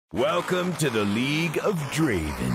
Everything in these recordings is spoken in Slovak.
Welcome to the League of Draven.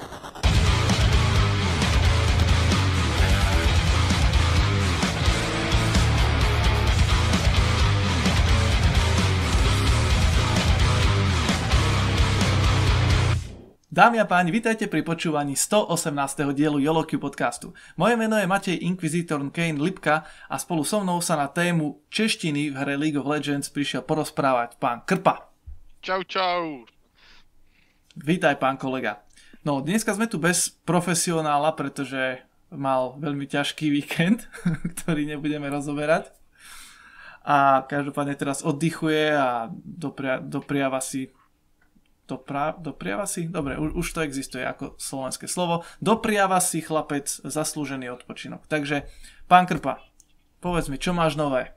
Dámy a páni, vitajte pri počúvaní 118. dielu YOLOQ podcastu. Moje meno je Matej Inquisitor Kane Lipka a spolu so mnou sa na tému češtiny v hre League of Legends prišiel porozprávať pán Krpa. Čau, čau. Vítaj, pán kolega. No, dneska sme tu bez profesionála, pretože mal veľmi ťažký víkend, ktorý nebudeme rozoberať. A každopádne teraz oddychuje a dopriava si... Dopriava si? Dobre, už to existuje ako slovenské slovo. Dopriava si chlapec zaslúžený odpočinok. Takže, pán Krpa, povedz mi, čo máš nové?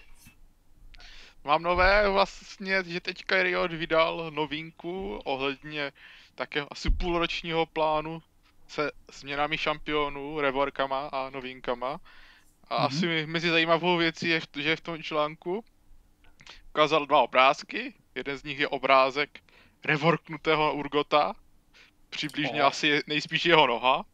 Mám nové vlastně, že teďka Riot vydal novinku ohledně takého asi půlročního plánu se změnami šampionů, reworkama a novinkama. A asi mezi zajímavou věcí je, že v tom článku ukázal dva obrázky. Jeden z nich je obrázek reworknutého Urgota, přibližně asi nejspíš jeho noha,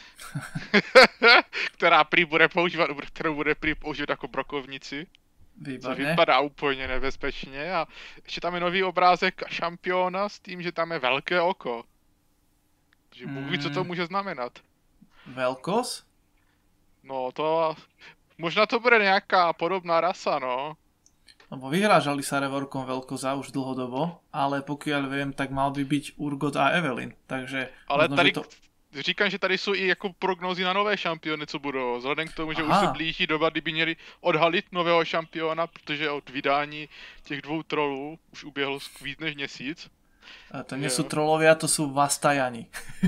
kterou bude prý používat jako brokovnici. Výborně. Což vypadá úplně nebezpečně a ještě tam je nový obrázek šampiona s tím, že tam je velké oko. Takže Bůh ví, co to může znamenat. Velkos? No to... Možná to bude nějaká podobná rasa, no. Lebo vyhrážali sa reworkom Velkoza už dlhodobo, ale pokiaľ viem, tak mal by byť Urgot a Evelyn, takže... Ale možno, tady... to... Říkám, že tady jsou i jako prognózy na nové šampiony, co budou. Vzhledem k tomu, že už se blíží doba, kdyby měli odhalit nového šampiona, protože od vydání těch dvou trolů už uběhl víc než měsíc. A to nie sú trolovia, to sú vastajani.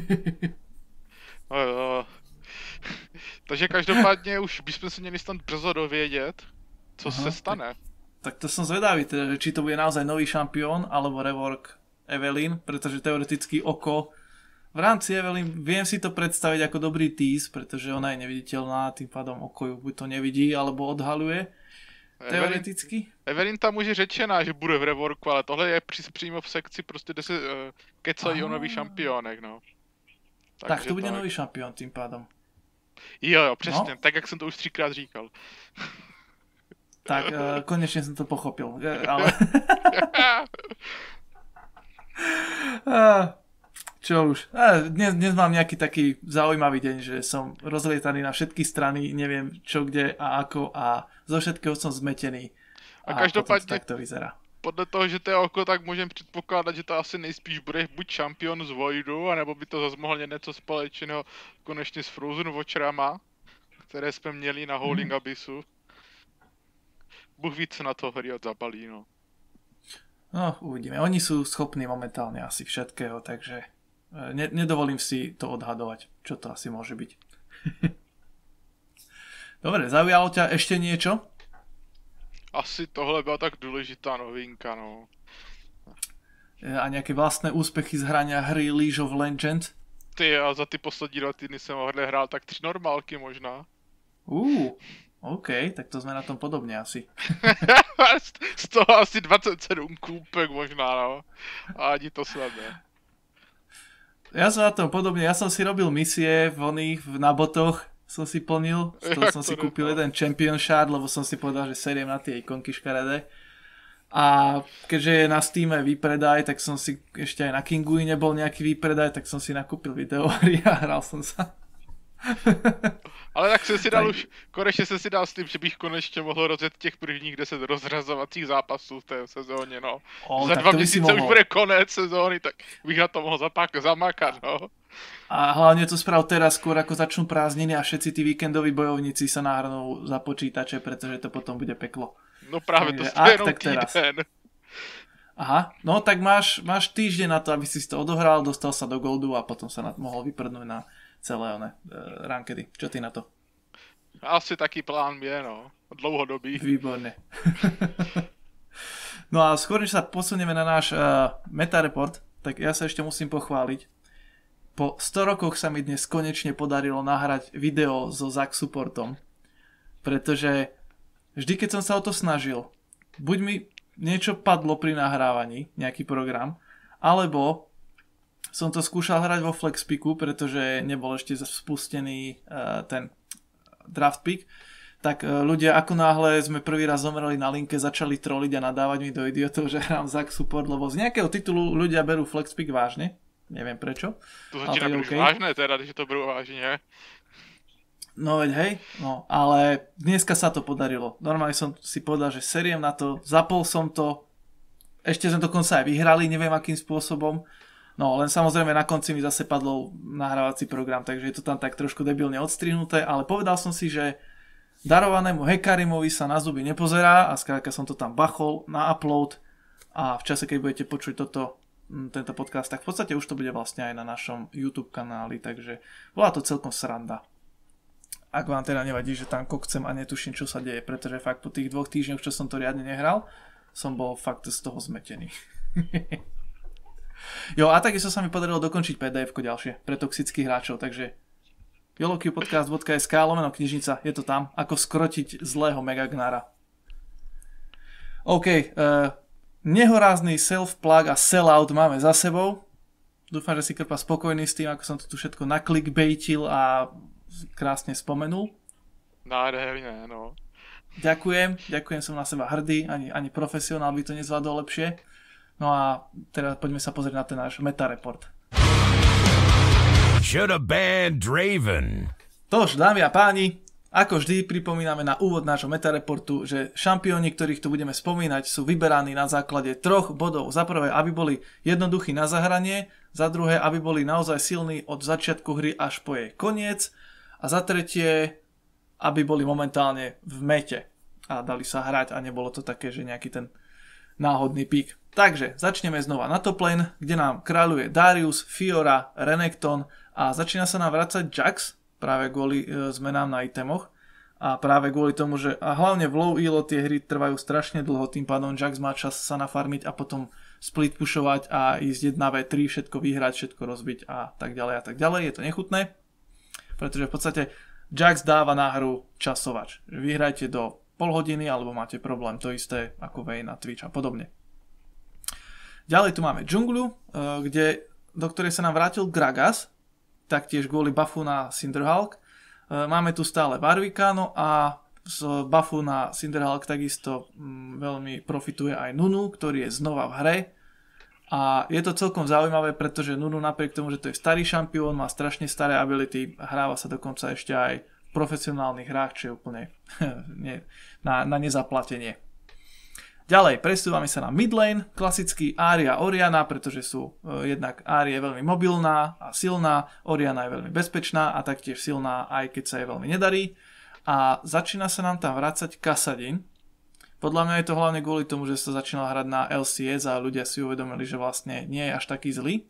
Takže každopádně už bychom se měli snad brzo dovědět, co se stane. Tak to som zvedavý, teda, že či to bude naozaj nový šampión, alebo rework Evelyn, pretože teoreticky oko v rámci Evelyn viem si to predstaviť ako dobrý tease, pretože ona je neviditeľná, tým pádom oko ju buď to nevidí, alebo odhaluje. Teoreticky. Evelyn tam už je řečená, že bude v reworku, ale tohle je přímo v sekci, prostě kde se kecají o nových šampionech, no. Tak to bude nový šampión tým pádom. Jo, přesně, tak jak jsem to už 3krát říkal. Tak, konečne som to pochopil, ale... Čo už? Dnes mám nejaký taký zaujímavý deň, že som rozlietaný na všetky strany, neviem čo, kde a ako a zo všetkého som zmetený. A každopádně, tak to vyzerá. Podle toho, že to je oko, tak můžeme předpokládat, že to asi nejspíš bude buď šampion z Voidu, anebo by to zase mohlo něco společného konečně s Frozen Watcherama, které jsme měli na Howling Abyssu. Bůh ví, co na to Riot zabalí, no. No, uvidíme. Oni sú schopní momentálne asi všetkého, takže nedovolím si to odhadovať, čo to asi môže byť. Dobre, zaujalo ťa ešte niečo? Asi tohle byla tak důležitá novinka, no. A nejaké vlastné úspechy z hrania hry League of Legends? Ty, a za ty poslední 2 týdny jsem hrál tak 3 normálky možná. OK, tak to sme na tom podobne asi. Z toho asi 27 kúpek možná, no. A ani to snad ne. Ja som na tom podobne, ja som si robil misie na botoch, som si plnil, z toho som si kúpil jeden Champion Shard, lebo som si povedal, že seriem na tie ikonky škaredé. A keďže je na Steame výpredaj, tak som si ešte aj na Kingu nebol nejaký výpredaj, tak som si nakúpil videohry a hral som sa. Ale tak jsem si dal už, konečně jsem si dal s tím, že bych konečně mohl rozjet těch prvních 10 rozřazovacích zápasů v té sezóně, no. Za 2 měsíce už bude konec sezóny, tak bych na to mohl zamakat, no. A hlavne to sprav teraz, skôr ako začnú prázdniny a všetci tí víkendoví bojovníci sa nahrnú za počítače, pretože to potom bude peklo. No právě, to je jenom týden. Aha, no tak máš týždeň na to, aby si to odohral, dostal sa do goldu a potom sa mohol vyprdnúť na celé rankedy. Čo ty na to? Asi taký plán je, no. Dlouhodobý. Výborne. No a skôr, než sa posunieme na náš meta report, tak ja sa ešte musím pochváliť. Po 100 rokoch sa mi dnes konečne podarilo nahrať video so Zack supportom, pretože vždy, keď som sa o to snažil, buď mi niečo padlo pri nahrávaní, nejaký program, alebo som to skúšal hrať vo Flexpiku, pretože nebol ešte spustený ten draft pick, tak ľudia, ako náhle sme prvý raz zomreli na linke, začali troliť a nadávať mi do idiotov, že hrám Zack support, lebo z nejakého titulu ľudia berú Flexpick vážne. Neviem prečo. To začína byť vážne teda, že to berú vážne. No veď hej, no ale dneska sa to podarilo. Normálne som si povedal, že seriem na to, zapol som to, ešte sme dokonca aj vyhrali, neviem akým spôsobom. No len samozrejme na konci mi zase padol nahrávací program, takže je to tam tak trošku debilne odstrihnuté, ale povedal som si, že darovanému Hekarimovi sa na zuby nepozerá a skrátka som to tam bachol na upload a v čase, keď budete počuť tento podcast, tak v podstate už to bude vlastne aj na našom YouTube kanáli, takže bola to celkom sranda. Ak vám teda nevadí, že tam kokcem a netuším, čo sa deje, pretože fakt po tých 2 týždňoch, čo som to riadne nehral, som bol fakt z toho zmetený. Jo, a takisto sa mi podarilo dokončiť PDF-ko ďalšie pre toxických hráčov, takže yoloqpodcast.sk/knižnica, je to tam, ako skrotiť zlého Megagnára. OK, nehorázny self-plug a sellout máme za sebou. Dúfam, že si Krpa spokojný s tým, ako som to tu všetko naklikbejtil a krásne spomenul. Nádherné, no. Ďakujem, som na seba hrdý, ani profesionál by to nezvládol lepšie. No a teraz poďme sa pozrieť na ten náš meta report. Shoulda banned Draven. Tož, dámy a páni, ako vždy pripomíname na úvod nášho meta reportu, že šampióni, ktorých tu budeme spomínať, sú vyberaní na základe 3 bodov. Za prvé, aby boli jednoduchí na zahranie, za druhé, aby boli naozaj silní od začiatku hry až po jej koniec a za tretie, aby boli momentálne v mete a dali sa hrať a nebolo to také, že nejaký ten náhodný pík. Takže začneme znova na top lane, kde nám kráľuje Darius, Fiora, Renekton a začína sa nám vracať Jax práve kvôli zmenám na itemoch a práve kvôli tomu, že a hlavne v low elo tie hry trvajú strašne dlho, tým pádom Jax má čas sa nafarmiť a potom split pušovať a ísť 1v3, všetko vyhrať, všetko rozbiť a tak ďalej a tak ďalej. Je to nechutné, pretože v podstate Jax dáva na hru časovač. Vyhrajte do pol hodiny alebo máte problém, to isté ako Vayne a Twitch a podobne. Ďalej tu máme džungľu, do ktorej sa nám vrátil Gragas, taktiež kvôli buffu na Cinderhulk. Máme tu stále Warwicka, no a z buffu na Cinderhulk takisto veľmi profituje aj Nunu, ktorý je znova v hre. A je to celkom zaujímavé, pretože Nunu napriek tomu, že to je starý šampión, má strašne staré ability, hráva sa dokonca ešte aj v profesionálnych hrách, čo je úplne na nezaplatenie. Ďalej, presúvame sa na mid lane, klasický Ahria Orianna, pretože sú jednak Ahria je veľmi mobilná a silná, Orianna je veľmi bezpečná a taktiež silná, aj keď sa jej veľmi nedarí. A začína sa nám tam vrácať Kassadin. Podľa mňa je to hlavne kvôli tomu, že sa začínal hrať na LCS a ľudia si uvedomili, že vlastne nie je až taký zlý.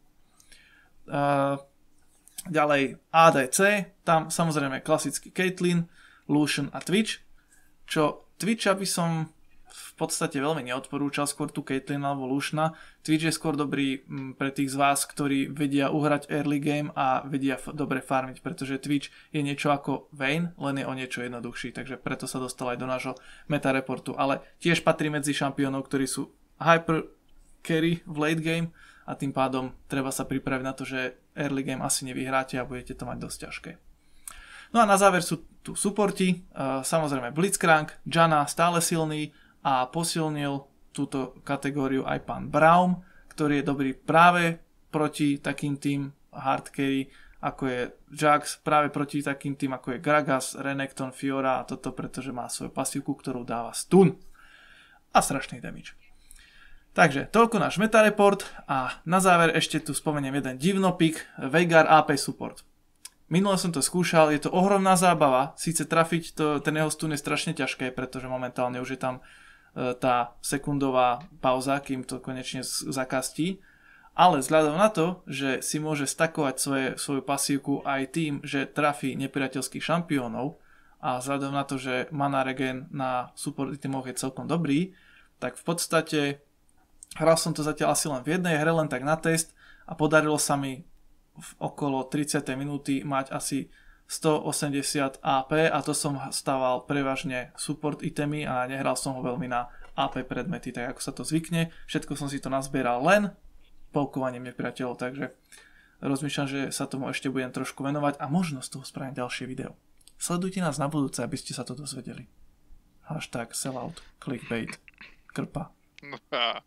Ďalej ADC, tam samozrejme klasický Caitlyn, Lucian a Twitch, čo Twitcha by som v podstate veľmi neodporúčal, skôr tu Caitlyn alebo Luciana. Twitch je skôr dobrý pre tých z vás, ktorí vedia uhrať early game a vedia dobre farmiť, pretože Twitch je niečo ako Vayne, len je o niečo jednoduchší, takže preto sa dostal aj do nášho meta reportu, ale tiež patrí medzi šampiónov, ktorí sú hyper carry v late game a tým pádom treba sa pripraviť na to, že early game asi nevyhráte a budete to mať dosť ťažké. No a na záver sú tu supporti, samozrejme Blitzcrank, Janna stále silný, a posilnil túto kategóriu aj pán Braum, ktorý je dobrý práve proti takým tým hard carry, ako je Jax, práve proti takým tým, ako je Gragas, Renekton, Fiora a toto, pretože má svoju pasívku, ktorú dáva stun a strašný damage. Takže toľko náš meta report a na záver ešte tu spomeniem jeden divnopik, Veigar AP support. Minule som to skúšal, je to ohromná zábava, síce trafiť ten jeho stun je strašne ťažké, pretože momentálne už je tam tá sekundová pauza, kým to konečne zakastí, ale vzhľadom na to, že si môže stakovať svoju pasívku aj tým, že trafí nepriateľských šampiónov a vzhľadom na to, že mana regen na support itemoch je celkom dobrý, tak v podstate hral som to zatiaľ asi len v jednej hre, len tak na test a podarilo sa mi v okolo 30. minúty mať asi 180 AP a to som stával prevažne support itemy a nehral som ho veľmi na AP predmety, tak ako sa to zvykne. Všetko som si to nazbieral len polkovaním nepriateľov, takže rozmýšľam, že sa tomu ešte budem trošku venovať a možno z toho spravím ďalšie video. Sledujte nás na budúce, aby ste sa to dozvedeli. #sellout, clickbait, krpa. No a...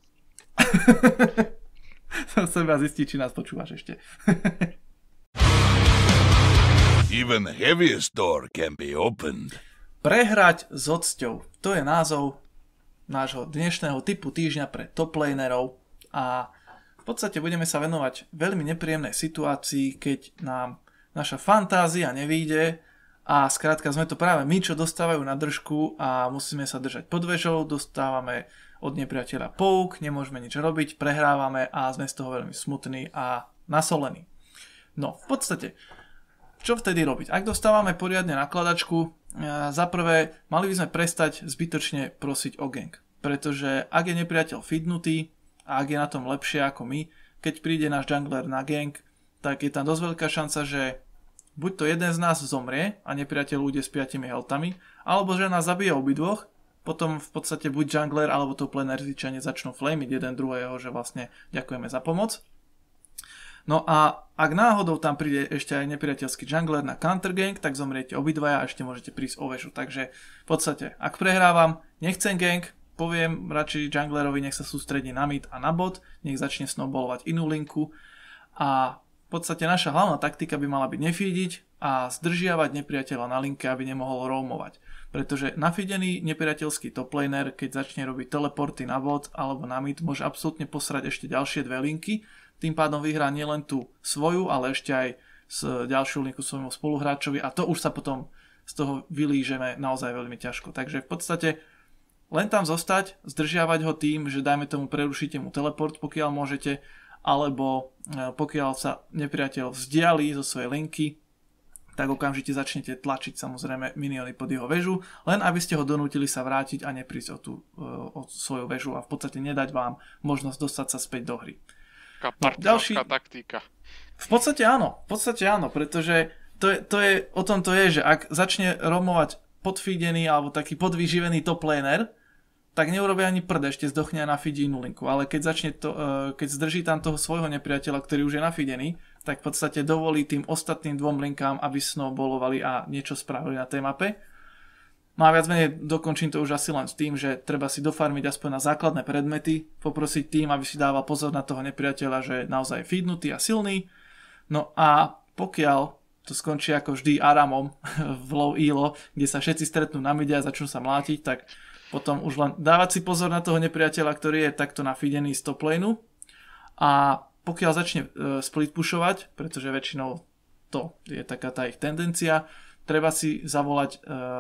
Chcem vás zistiť, či nás počúvaš ešte. Even the heaviest door can be opened. Prehrať s odsťou. To je názov nášho dnešného typu týždňa pre top lanerov a v podstate budeme sa venovať veľmi nepríjemnej situácii, keď nám naša fantázia nevyjde a skrátka sme to práve my, čo dostávajú na držku a musíme sa držať pod vežou, dostávame od nepriateľa pouk, nemôžeme nič robiť, prehrávame a sme z toho veľmi smutní a nasolení. No, v podstate, čo vtedy robiť? Ak dostávame poriadne nakladačku, za prvé, mali by sme prestať zbytočne prosiť o gank, pretože ak je nepriateľ fidnutý a ak je na tom lepšie ako my, keď príde náš jungler na gank, tak je tam dosť veľká šanca, že buď to jeden z nás zomrie a nepriateľ ujde s 5 healthami, alebo že nás zabije obidvoch, potom v podstate buď jungler alebo top laner zvyčajne začnú flamiť jeden druhého, že vlastne ďakujeme za pomoc. No a ak náhodou tam príde ešte aj nepriateľský jungler na counter gank, tak zomriete obidvaja a ešte môžete prísť o väžu. Takže v podstate, ak prehrávam, nechcem gank, poviem radšej junglerovi, nech sa sústredí na mid a na bot, nech začne snowballovať inú linku a v podstate naša hlavná taktika by mala byť nefídiť a zdržiavať nepriateľa na linke, aby nemohol roamovať. Pretože nafídený nepriateľský top laner, keď začne robiť teleporty na bot alebo na mid, môže absolútne posrať ešte ďalšie dve linky. Tým pádom vyhrá nielen tú svoju, ale ešte aj s ďalšiu linku svojmu spoluhráčovi a to už sa potom z toho vylížeme naozaj veľmi ťažko. Takže v podstate len tam zostať, zdržiavať ho tým, že dajme tomu prerušíte mu teleport, pokiaľ môžete, alebo pokiaľ sa nepriateľ vzdialí zo svojej linky, tak okamžite začnete tlačiť samozrejme miniony pod jeho väžu, len aby ste ho donútili sa vrátiť a neprísť o svoju väžu a v podstate nedať vám možnosť dostať sa späť do hry. Ďalší taktika. V podstate áno, pretože o tom to je, že ak začne roamovať podfeedený alebo taký podvyživený top laner, tak neurobí ani prd, ešte zdochne na feed inú linku, ale keď zdrží tam toho svojho nepriateľa, ktorý už je nafeedený, tak v podstate dovolí tým ostatným dvom linkám, aby snowballovali a niečo spravili na tej mape. No a viac menej dokončím to už asi len s tým, že treba si dofarmiť aspoň na základné predmety, poprosiť tým, aby si dával pozor na toho nepriateľa, že je naozaj feednutý a silný. No a pokiaľ to skončí ako vždy Aramom v low elo, kde sa všetci stretnú na mide a začnú sa mlátiť, tak potom už len dávať si pozor na toho nepriateľa, ktorý je takto nafeedený z top laneu. A pokiaľ začne split pushovať, pretože väčšinou to je taká tá ich tendencia, treba si zavolať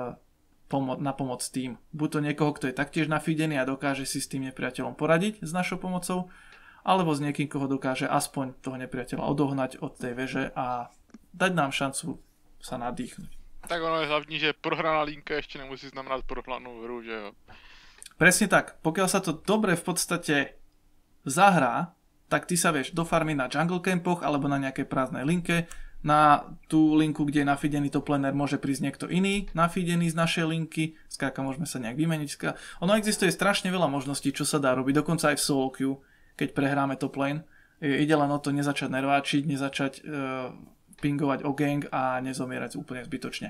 na pomoc tým. Buď to niekoho, kto je taktiež nafeedený a dokáže si s tým nepriateľom poradiť s našou pomocou, alebo s niekým, koho dokáže aspoň toho nepriateľa odohnať od tej veže a dať nám šancu sa nadýchnuť. Tak ono je hlavní, že prohraná linka ešte nemusí znamenať prohranú hru, že jo? Presne tak. Pokiaľ sa to dobre v podstate zahrá, tak ty sa vieš dofarmiť na jungle campoch alebo na nejakej prázdnej linke. Na tú linku, kde je nafeedený top laner, môže prísť niekto iný nafeedený z našej linky. Skrátka môžeme sa nejak vymeniť. Ono existuje strašne veľa možností, čo sa dá robiť, dokonca aj v solo queue, keď prehráme top lane. Ide len o to nezačať nerváčiť, nezačať pingovať o gang a nezomierať úplne zbytočne.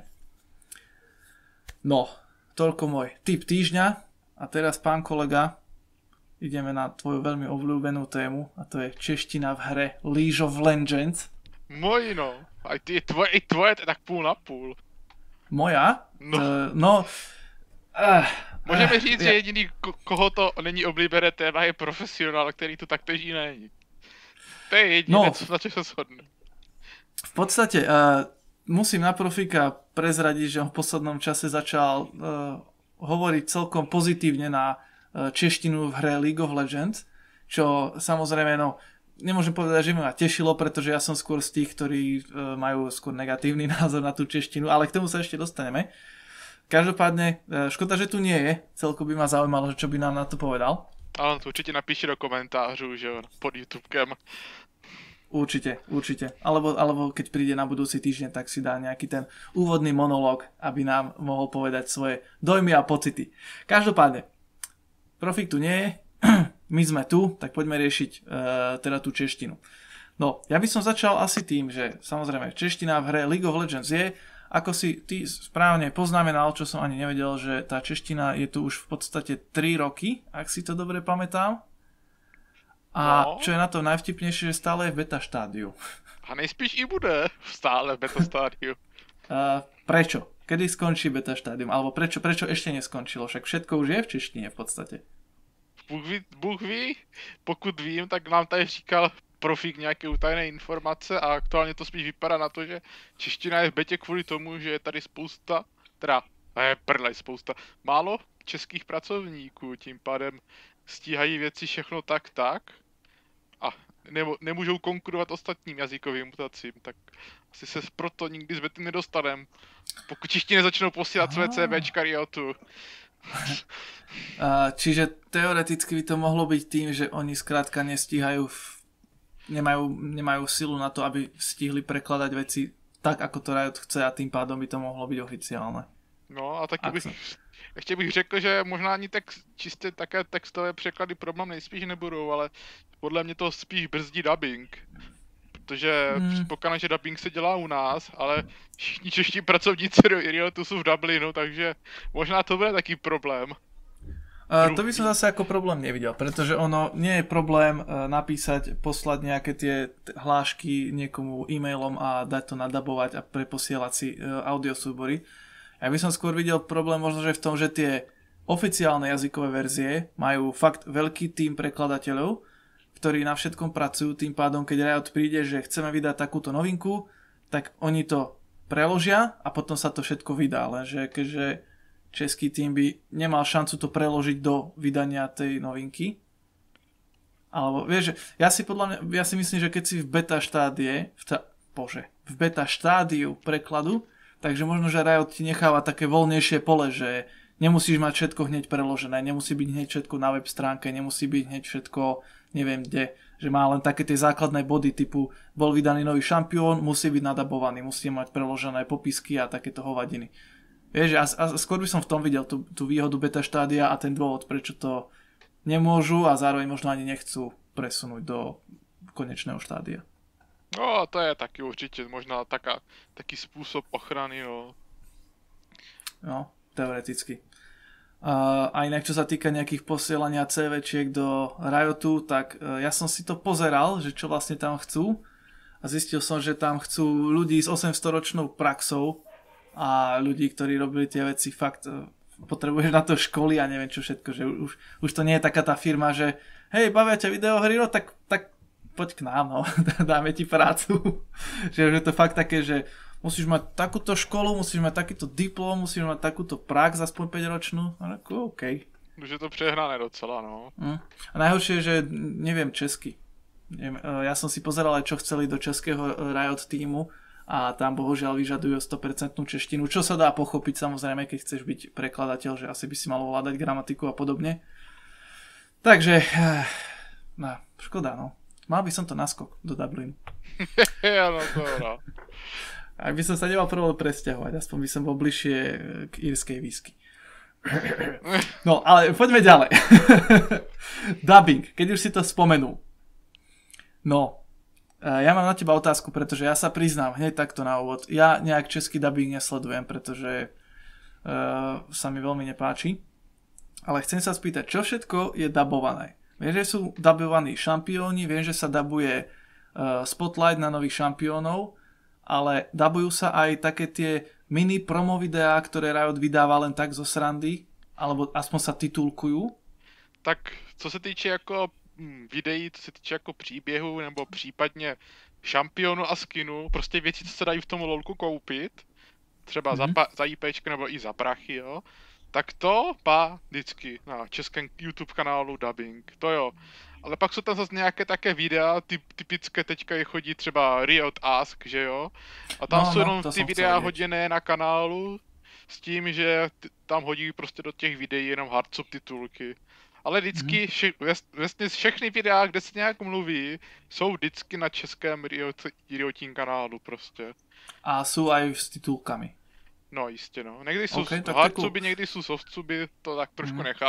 No, toľko môj tip týždňa. A teraz, pán kolega, ideme na tvoju veľmi obľúbenú tému a to je čeština v hre League of Legends. Moji no, aj tvoje to je tak půl na půl. Moja? No. Můžeme říct, že jediný, koho to není oblíbené téma, je profesionál, který to taktéž není. To je jediné, na čo sa shodne. V podstate musím na profíka prezradiť, že on v poslednom čase začal hovoriť celkom pozitívne na češtinu v hre League of Legends, čo samozrejme, nemôžem povedať, že ma tešilo, pretože ja som skôr z tých, ktorí majú skôr negatívny názor na tú češtinu, ale k tomu sa ešte dostaneme. Každopádne, škoda, že tu nie je, celko by ma zaujímalo, čo by nám na to povedal. Ale to určite napíši do komentářů, že jo, pod YouTubekem. Určite. Alebo keď príde na budúci týždeň, tak si dá nejaký ten úvodný monológ, aby nám mohol povedať svoje dojmy a pocity. Každopádne, Profík tu nie je, my sme tu, tak poďme riešiť teda tú češtinu. No, ja by som začal asi tým, že samozrejme čeština v hre League of Legends je, ako si ty správne poznamenal, čo som ani nevedel, že tá čeština je tu už v podstate 3 roky, ak si to dobre pamätám. A čo je na to najvtipnejšie, že stále je v beta štádiu. A nejspíš i bude stále v beta štádiu. Prečo? Kedy skončí beta štádium? Alebo prečo ešte neskončilo? Však všetko už je v češtine v podstate. Bůh ví, pokud vím, tak nám tady říkal profík nějaké utajené informace a aktuálně to spíš vypadá na to, že čeština je v betě kvůli tomu, že je tady spousta, spousta, málo českých pracovníků, tím pádem stíhají věci všechno tak a nemůžou konkurovat ostatním jazykovým mutacím, tak asi se proto nikdy z bety nedostanem, pokud češtiny začnou posílat své CVčka Riotu. Čiže teoreticky by to mohlo byť tým, že oni skrátka nestíhajú, nemajú silu na to, aby stihli prekladať veci tak, ako to Riot chce a tým pádom by to mohlo byť oficiálne. No a taky ještě bych řekl, že možná ani čistě také textové překlady problém nejspíš nebudou, ale podle mě to spíš brzdí dubbing. Protože předpokládám, že dubbing se dělá u nás, ale všichni čeští pracovníci Riotu jsou v Dublinu, takže možná to bude taký problém. To by som zase ako problém nevidel, pretože ono nie je problém napísať, poslať nejaké tie hlášky niekomu e-mailom a dať to nadabovať a preposielať si audiosúbory. Ja by som skôr videl problém možno, že v tom, že tie oficiálne jazykové verzie majú fakt veľký tím prekladateľov, ktorí na všetkom pracujú, tým pádom, keď Riot príde, že chceme vydať takúto novinku, tak oni to preložia a potom sa to všetko vydá, lenže keďže český tým by nemal šancu to preložiť do vydania tej novinky. Alebo vieš, ja si myslím, že keď si v beta štádiu prekladu, takže možno, že Riot ti necháva také voľnejšie pole, že nemusíš mať všetko hneď preložené, nemusí byť hneď všetko na web stránke, nemusí byť hneď všetko neviem kde, že má len také tie základné body typu bol vydaný nový šampión, musí byť nadabovaný, musí mať preložené popisky a takéto hovadiny. Vieš, a skôr by som v tom videl tú výhodu beta štádia a ten dôvod, prečo to nemôžu a zároveň možno ani nechcú presunúť do konečného štádia. No, to je taky určite možná taký spôsob ochrany, no. No, teoreticky. A inak, čo sa týka nejakých posielania CVčiek do Riotu, tak ja som si to pozeral, že čo vlastne tam chcú a zistil som, že tam chcú ľudí s 800-ročnou praxou a ľudí, ktorí robili tie veci fakt potrebuješ na to školy a neviem čo všetko, že už to nie je taká tá firma, že hej, bavia ťa videohry, no tak poď k nám, no, dáme ti prácu. Že je to fakt také, že musíš mať takúto školu, musíš mať takýto diplom, musíš mať takúto prax, aspoň 5-ročnú, no ako OK. Už je to přehnané docela, no. A najhoršie je, že neviem česky. Ja som si pozeral aj čo chceli do českého Riot týmu, a tam bohužiaľ vyžadujú 100% češtinu, čo sa dá pochopiť samozrejme, keď chceš byť prekladateľ, že asi by si mal ovládať gramatiku a podobne. Takže, škoda, no. Mal by som to naskok do Dublinu. No dobrá. Ak by som sa nemal problém presťahovať, aspoň by som bol bližšie k írskej whisky. No, ale poďme ďalej. Dubbing, keď už si to spomenul. No, ja mám na teba otázku, pretože ja sa priznám hneď takto na úvod. Ja nejak český dubbing nesledujem, pretože sa mi veľmi nepáči. Ale chcem sa spýtať, čo všetko je dabované? Viem, že sú dabovaní šampióni, viem, že sa dabuje spotlight na nových šampiónov, ale dabujú sa aj také tie mini promo videá, ktoré Riot vydáva len tak zo srandy, alebo aspoň sa titulkujú? Tak, co se týče jako videí, co se týče jako příběhu nebo případně šampionu a skinu, prostě věci, co se dají v tom lolku koupit, třeba za IPčka nebo i za prachy, jo, tak to má vždycky na českém YouTube kanálu dubbing, to jo. Ale pak jsou tam zase nějaké také videa, typické teďka chodí třeba Riot Ask, že jo, a tam jsou jenom ty videa hoděné na kanálu s tím, že tam hodí prostě do těch videí jenom hard subtitulky. Ale vždycky vlastně všechny videa, kde se nějak mluví, jsou vždycky na českém Riotin kanálu prostě. A jsou aj s titulkami. No jistě, no. Někdy jsou hardsuby, někdy jsou softsuby, to tak trošku nechápu.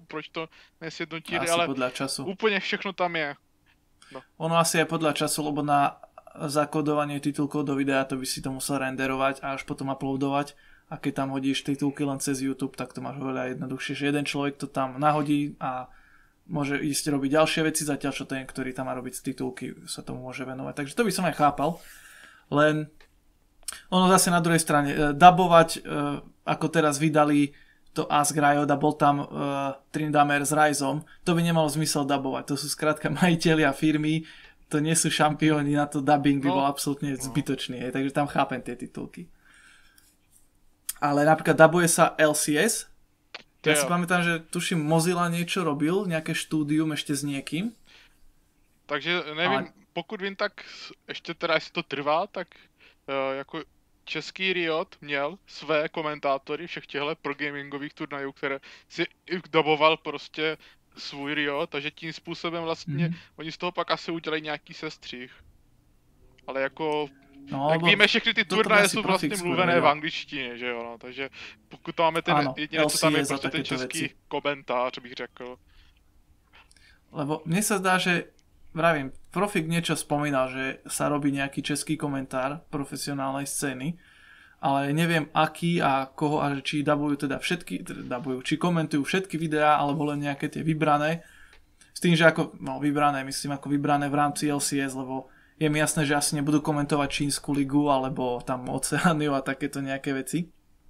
proč to nesjednotili, Asi ale podľa času. úplně všechno tam je. No. Ono asi aj podľa času, lebo na zakodovanie titulkov do videa to by si to musel renderovať a až potom uploadovať. A keď tam hodíš titulky len cez YouTube, tak to máš oveľa jednoduchšie, že jeden človek to tam nahodí a môže ísť robiť ďalšie veci, zatiaľ čo ten, ktorý tam má robiť z titulky, sa tomu môže venovať. Takže to by som aj chápal. Len ono zase na druhej strane, dabovať, ako teraz vydali to Ask Riot a bol tam Tryndamere s Ryzom, to by nemalo zmysel dabovať. To sú skrátka majitelia firmy, to nie sú šampióni, na to dubbing by bol absolútne zbytočný. Takže tam chápem tie titulky. Ale napríklad dabuje sa LCS. Ja si pamätám, že tuším Mozilla niečo robil, nejaké štúdium ešte s niekým. Takže nevím, pokud vím, tak ještě teda, jestli to trvá, tak jako český Riot měl své komentátory všech těchto pro gamingových turnajů, které si daboval prostě svůj Riot, takže tím způsobem vlastně oni z toho pak asi udělají nějaký sestřih. Ale jako jak víme, všechny ty turnaje jsou vlastně mluvené v angličtině, že jo, no, takže pokud tam máme ten jediné, co tam je prostě ten český komentář, bych řekl. Lebo mne sa zdá, že vravím, Profik niečo spomínal, že sa robí nejaký český komentár profesionálnej scény, ale neviem aký a koho a či dabujú teda všetky, či komentujú všetky videá, alebo len nejaké tie vybrané. S tým, že ako, vybrané v rámci LCS, lebo je mi jasné, že asi nebudú komentovať čínsku ligu alebo tam Oceániu a takéto nejaké veci.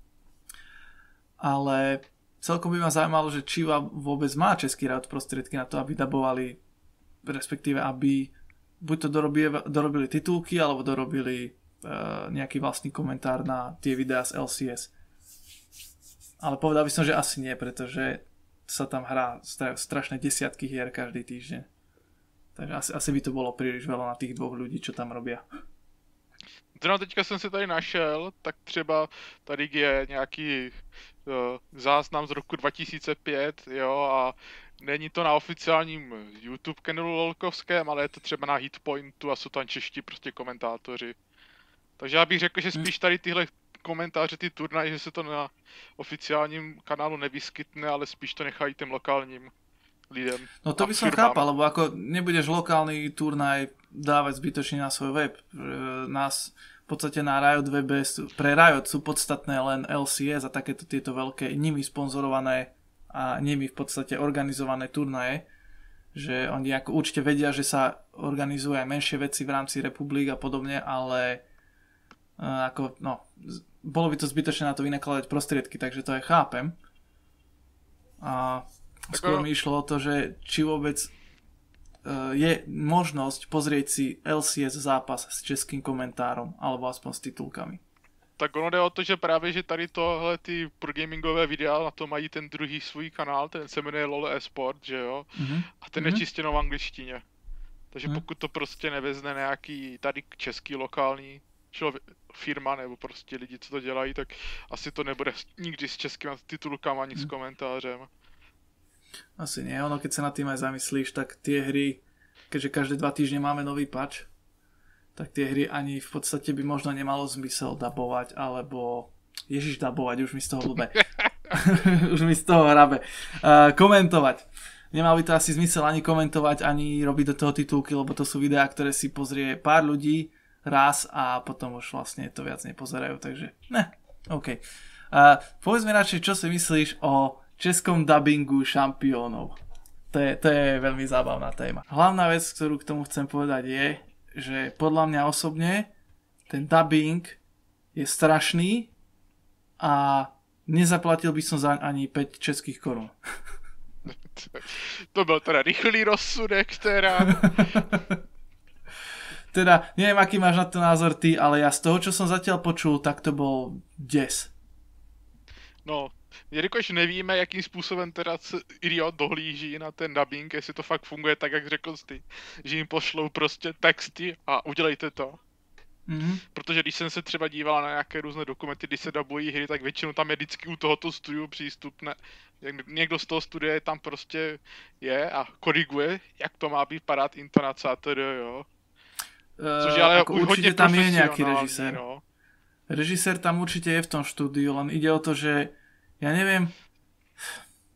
Ale celkom by ma zaujímalo, že či vôbec má Český Riot prostriedky na to, aby dabovali, respektíve aby buď to dorobili titulky, alebo dorobili nejaký vlastný komentár na tie videá z LCS. Ale povedal by som, že asi nie, pretože sa tam hrá strašné desiatky hier každý týždeň. Takže asi by to bolo príliš veľa na tých dvoch ľudí, čo tam robia. No teďka jsem si tady našel, tak třeba tady je nějaký záznam z roku 2005, jo, a není to na oficiálním YouTube kanalu lolkovském, ale je to třeba na Hitpointu a jsou tam čeští prostě komentátoři. Takže já bych řekl, že spíš tady tyhle komentáře, ty turnaje, že se to na oficiálním kanálu nevyskytne, ale spíš to nechají těm lokálním lidem. No to by som chápal, lebo ako nebudeš lokálny turnaj dávať zbytočne na svoj web. Nás v podstate na Riot webe pre Riot sú podstatné len LCS a takéto tieto veľké nimi sponzorované a nimi v podstate organizované turnaje, že oni ako určite vedia, že sa organizujú aj menšie veci v rámci republik a podobne, ale bolo by to zbytočné na to vynakladať prostriedky, takže to aj chápem. A skôr mi išlo o to, že či vôbec je možnosť pozrieť si LCS zápas s českým komentárom, alebo aspoň s titulkami. Tak ono jde o to, že právě, že tady tohle ty progamingové videa, na to mají ten druhý svůj kanál, ten se jmenuje LoL Esport, že jo? A ten je čistě v angličtině. Takže pokud to prostě nevezne nějaký tady český lokální firma nebo prostě lidi, co to dělají, tak asi to nebude nikdy s českými titulkami ani s komentářem. Asi nie, ono keď sa nad tým aj zamyslíš, tak tie hry, keďže každé 2 týždne máme nový patch, tak tie hry ani v podstate by možno nemalo zmysel dabovať, alebo dabovať, už mi z toho blbe. Už mi z toho hrabe. Komentovať. Nemal by to asi zmysel ani komentovať, ani robiť do toho titulky, lebo to sú videá, ktoré si pozrie pár ľudí raz a potom už vlastne to viac nepozerajú, takže ne, OK. Povedz mi radšej, čo si myslíš o českom dubbingu šampiónov. To je veľmi zábavná téma. Hlavná vec, ktorú k tomu chcem povedať je, že podľa mňa osobne ten dubbing je strašný a nezaplatil by som zaň ani 5 českých korún. To byl teda rychlý rozsudek, teda. Teda, neviem, aký máš na to názor ty, ale ja z toho, čo som zatiaľ počul, tak to bol des. No, jelikož nevíme, jakým způsobem teda Riot dohlíží na ten dubbing, jestli to fakt funguje tak, jak řekl ty, že jim pošlou prostě texty a udělejte to. Protože když jsem se třeba dívala na nějaké různé dokumenty, když se dabují hry, tak většinou tam je vždycky u tohoto studiu přístupné. Někdo z toho studia tam prostě je a koriguje, jak to má být vypadat intonace a tedy, jo. Což je ale určite tam je nejaký režisér. No. Režisér tam určite je v tom štúdiu, len ide o to, že ja neviem,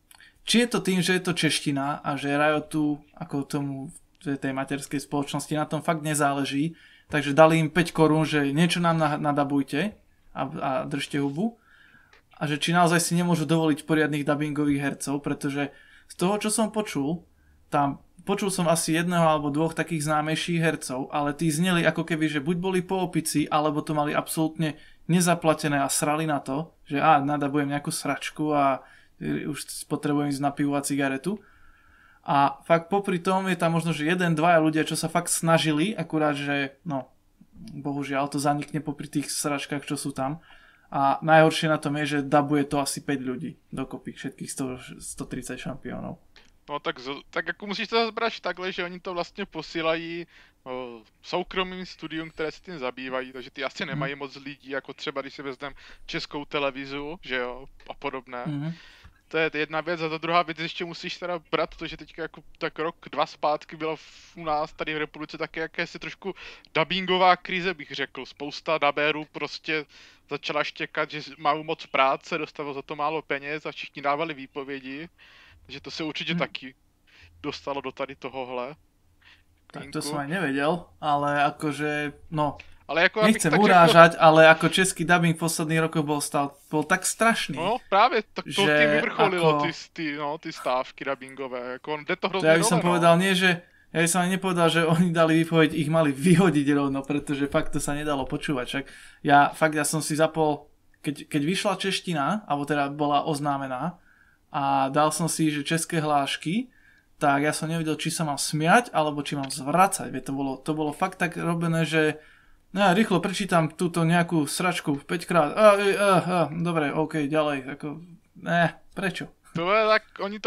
či je to tým, že je to čeština a že Riotu, ako tomu tej materskej spoločnosti, na tom fakt nezáleží, takže dali im 5 korún, že niečo nám nadabujte a držte hubu. A že či naozaj si nemôžu dovoliť poriadnych dubbingových hercov, pretože z toho, čo som počul, počul som asi jedného alebo dvoch takých známejších hercov, ale tí zneli ako keby, že buď boli po opici, alebo to mali absolútne nezaplatené a srali na to, že nadabujem nejakú sračku a už potrebujem ísť na pivu a cigaretu. A fakt popri tom je tam možno, že 1-2 ľudia, čo sa fakt snažili, akurát, že no, bohužiaľ to zanikne popri tých sračkách, čo sú tam. A najhoršie na tom je, že dabuje to asi 5 ľudí dokopy, všetkých 130 šampiónov. No tak jako musíš to zase brát takhle, že oni to vlastně posílají soukromým studium, které se tím zabývají, takže ty asi nemají moc lidí, jako třeba když si vezmeme Českou televizu, že jo, a podobné. To je jedna věc, a ta druhá věc ještě musíš teda brát to, že teďka jako tak rok, 2 zpátky bylo u nás tady v republice také jakési trošku dubbingová krize, bych řekl. Spousta dabérů prostě začala štěkat, že mají moc práce, dostalo za to málo peněz a všichni dávali výpovědi. Takže to se určitě taky dostalo do tady tohohle. Tak to som aj nevedel, ale akože, no, ale jako nechcem urážať, ale ako český dubbing v posledných rokoch bol tak strašný. No právě, tak to tím vyvrcholilo ty stávky dubbingové, jako jde to hrozně ja by som povedal, ja by som ani nepovedal, že oni dali výpoveď, ich mali vyhodiť rovno, pretože fakt to sa nedalo počúvať. Však ja som si zapol, keď vyšla čeština, alebo teda bola oznámená, a dal som si, že české hlášky, tak ja som nevedel, či sa mám smiať, alebo či mám zvracať. To bolo fakt tak robené, že ja rýchlo prečítam túto nejakú sračku 5 krát. Dobre, OK, ďalej. Prečo? To je tak,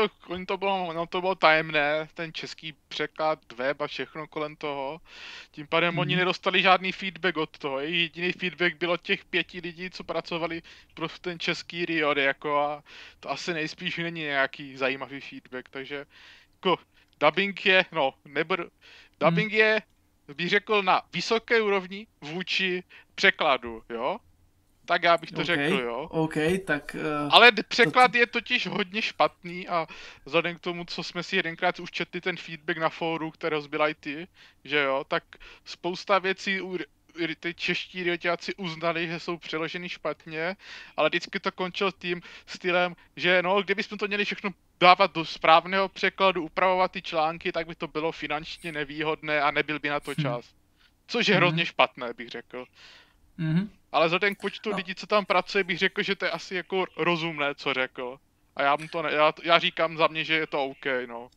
to bylo tajemné, ten český překlad, web a všechno kolem toho. Tím pádem oni nedostali žádný feedback od toho. Jediný feedback bylo těch 5 lidí, co pracovali pro ten český Riot, jako, a to asi nejspíš není nějaký zajímavý feedback, takže jako dubbing je, dubbing je, bych řekl, na vysoké úrovni vůči překladu, jo? Tak já bych to řekl, jo. OK, tak... Ale překlad je totiž hodně špatný a vzhledem k tomu, co jsme si jedenkrát už četli ten feedback na fóru, kterého zbyla i ty, že jo, tak spousta věcí ty čeští rioťáci uznali, že jsou přeloženy špatně, ale vždycky to končil tím stylem, že no, kdybychom to měli všechno dávat do správného překladu, upravovat ty články, tak by to bylo finančně nevýhodné a nebyl by na to čas. Což je hrozně špatné, bych řekl. Ale vzhledem k počtu lidí, co tam pracuje, bych řekl, že to je asi jako rozumné, co řekl. A já říkám za mě, že je to OK, no.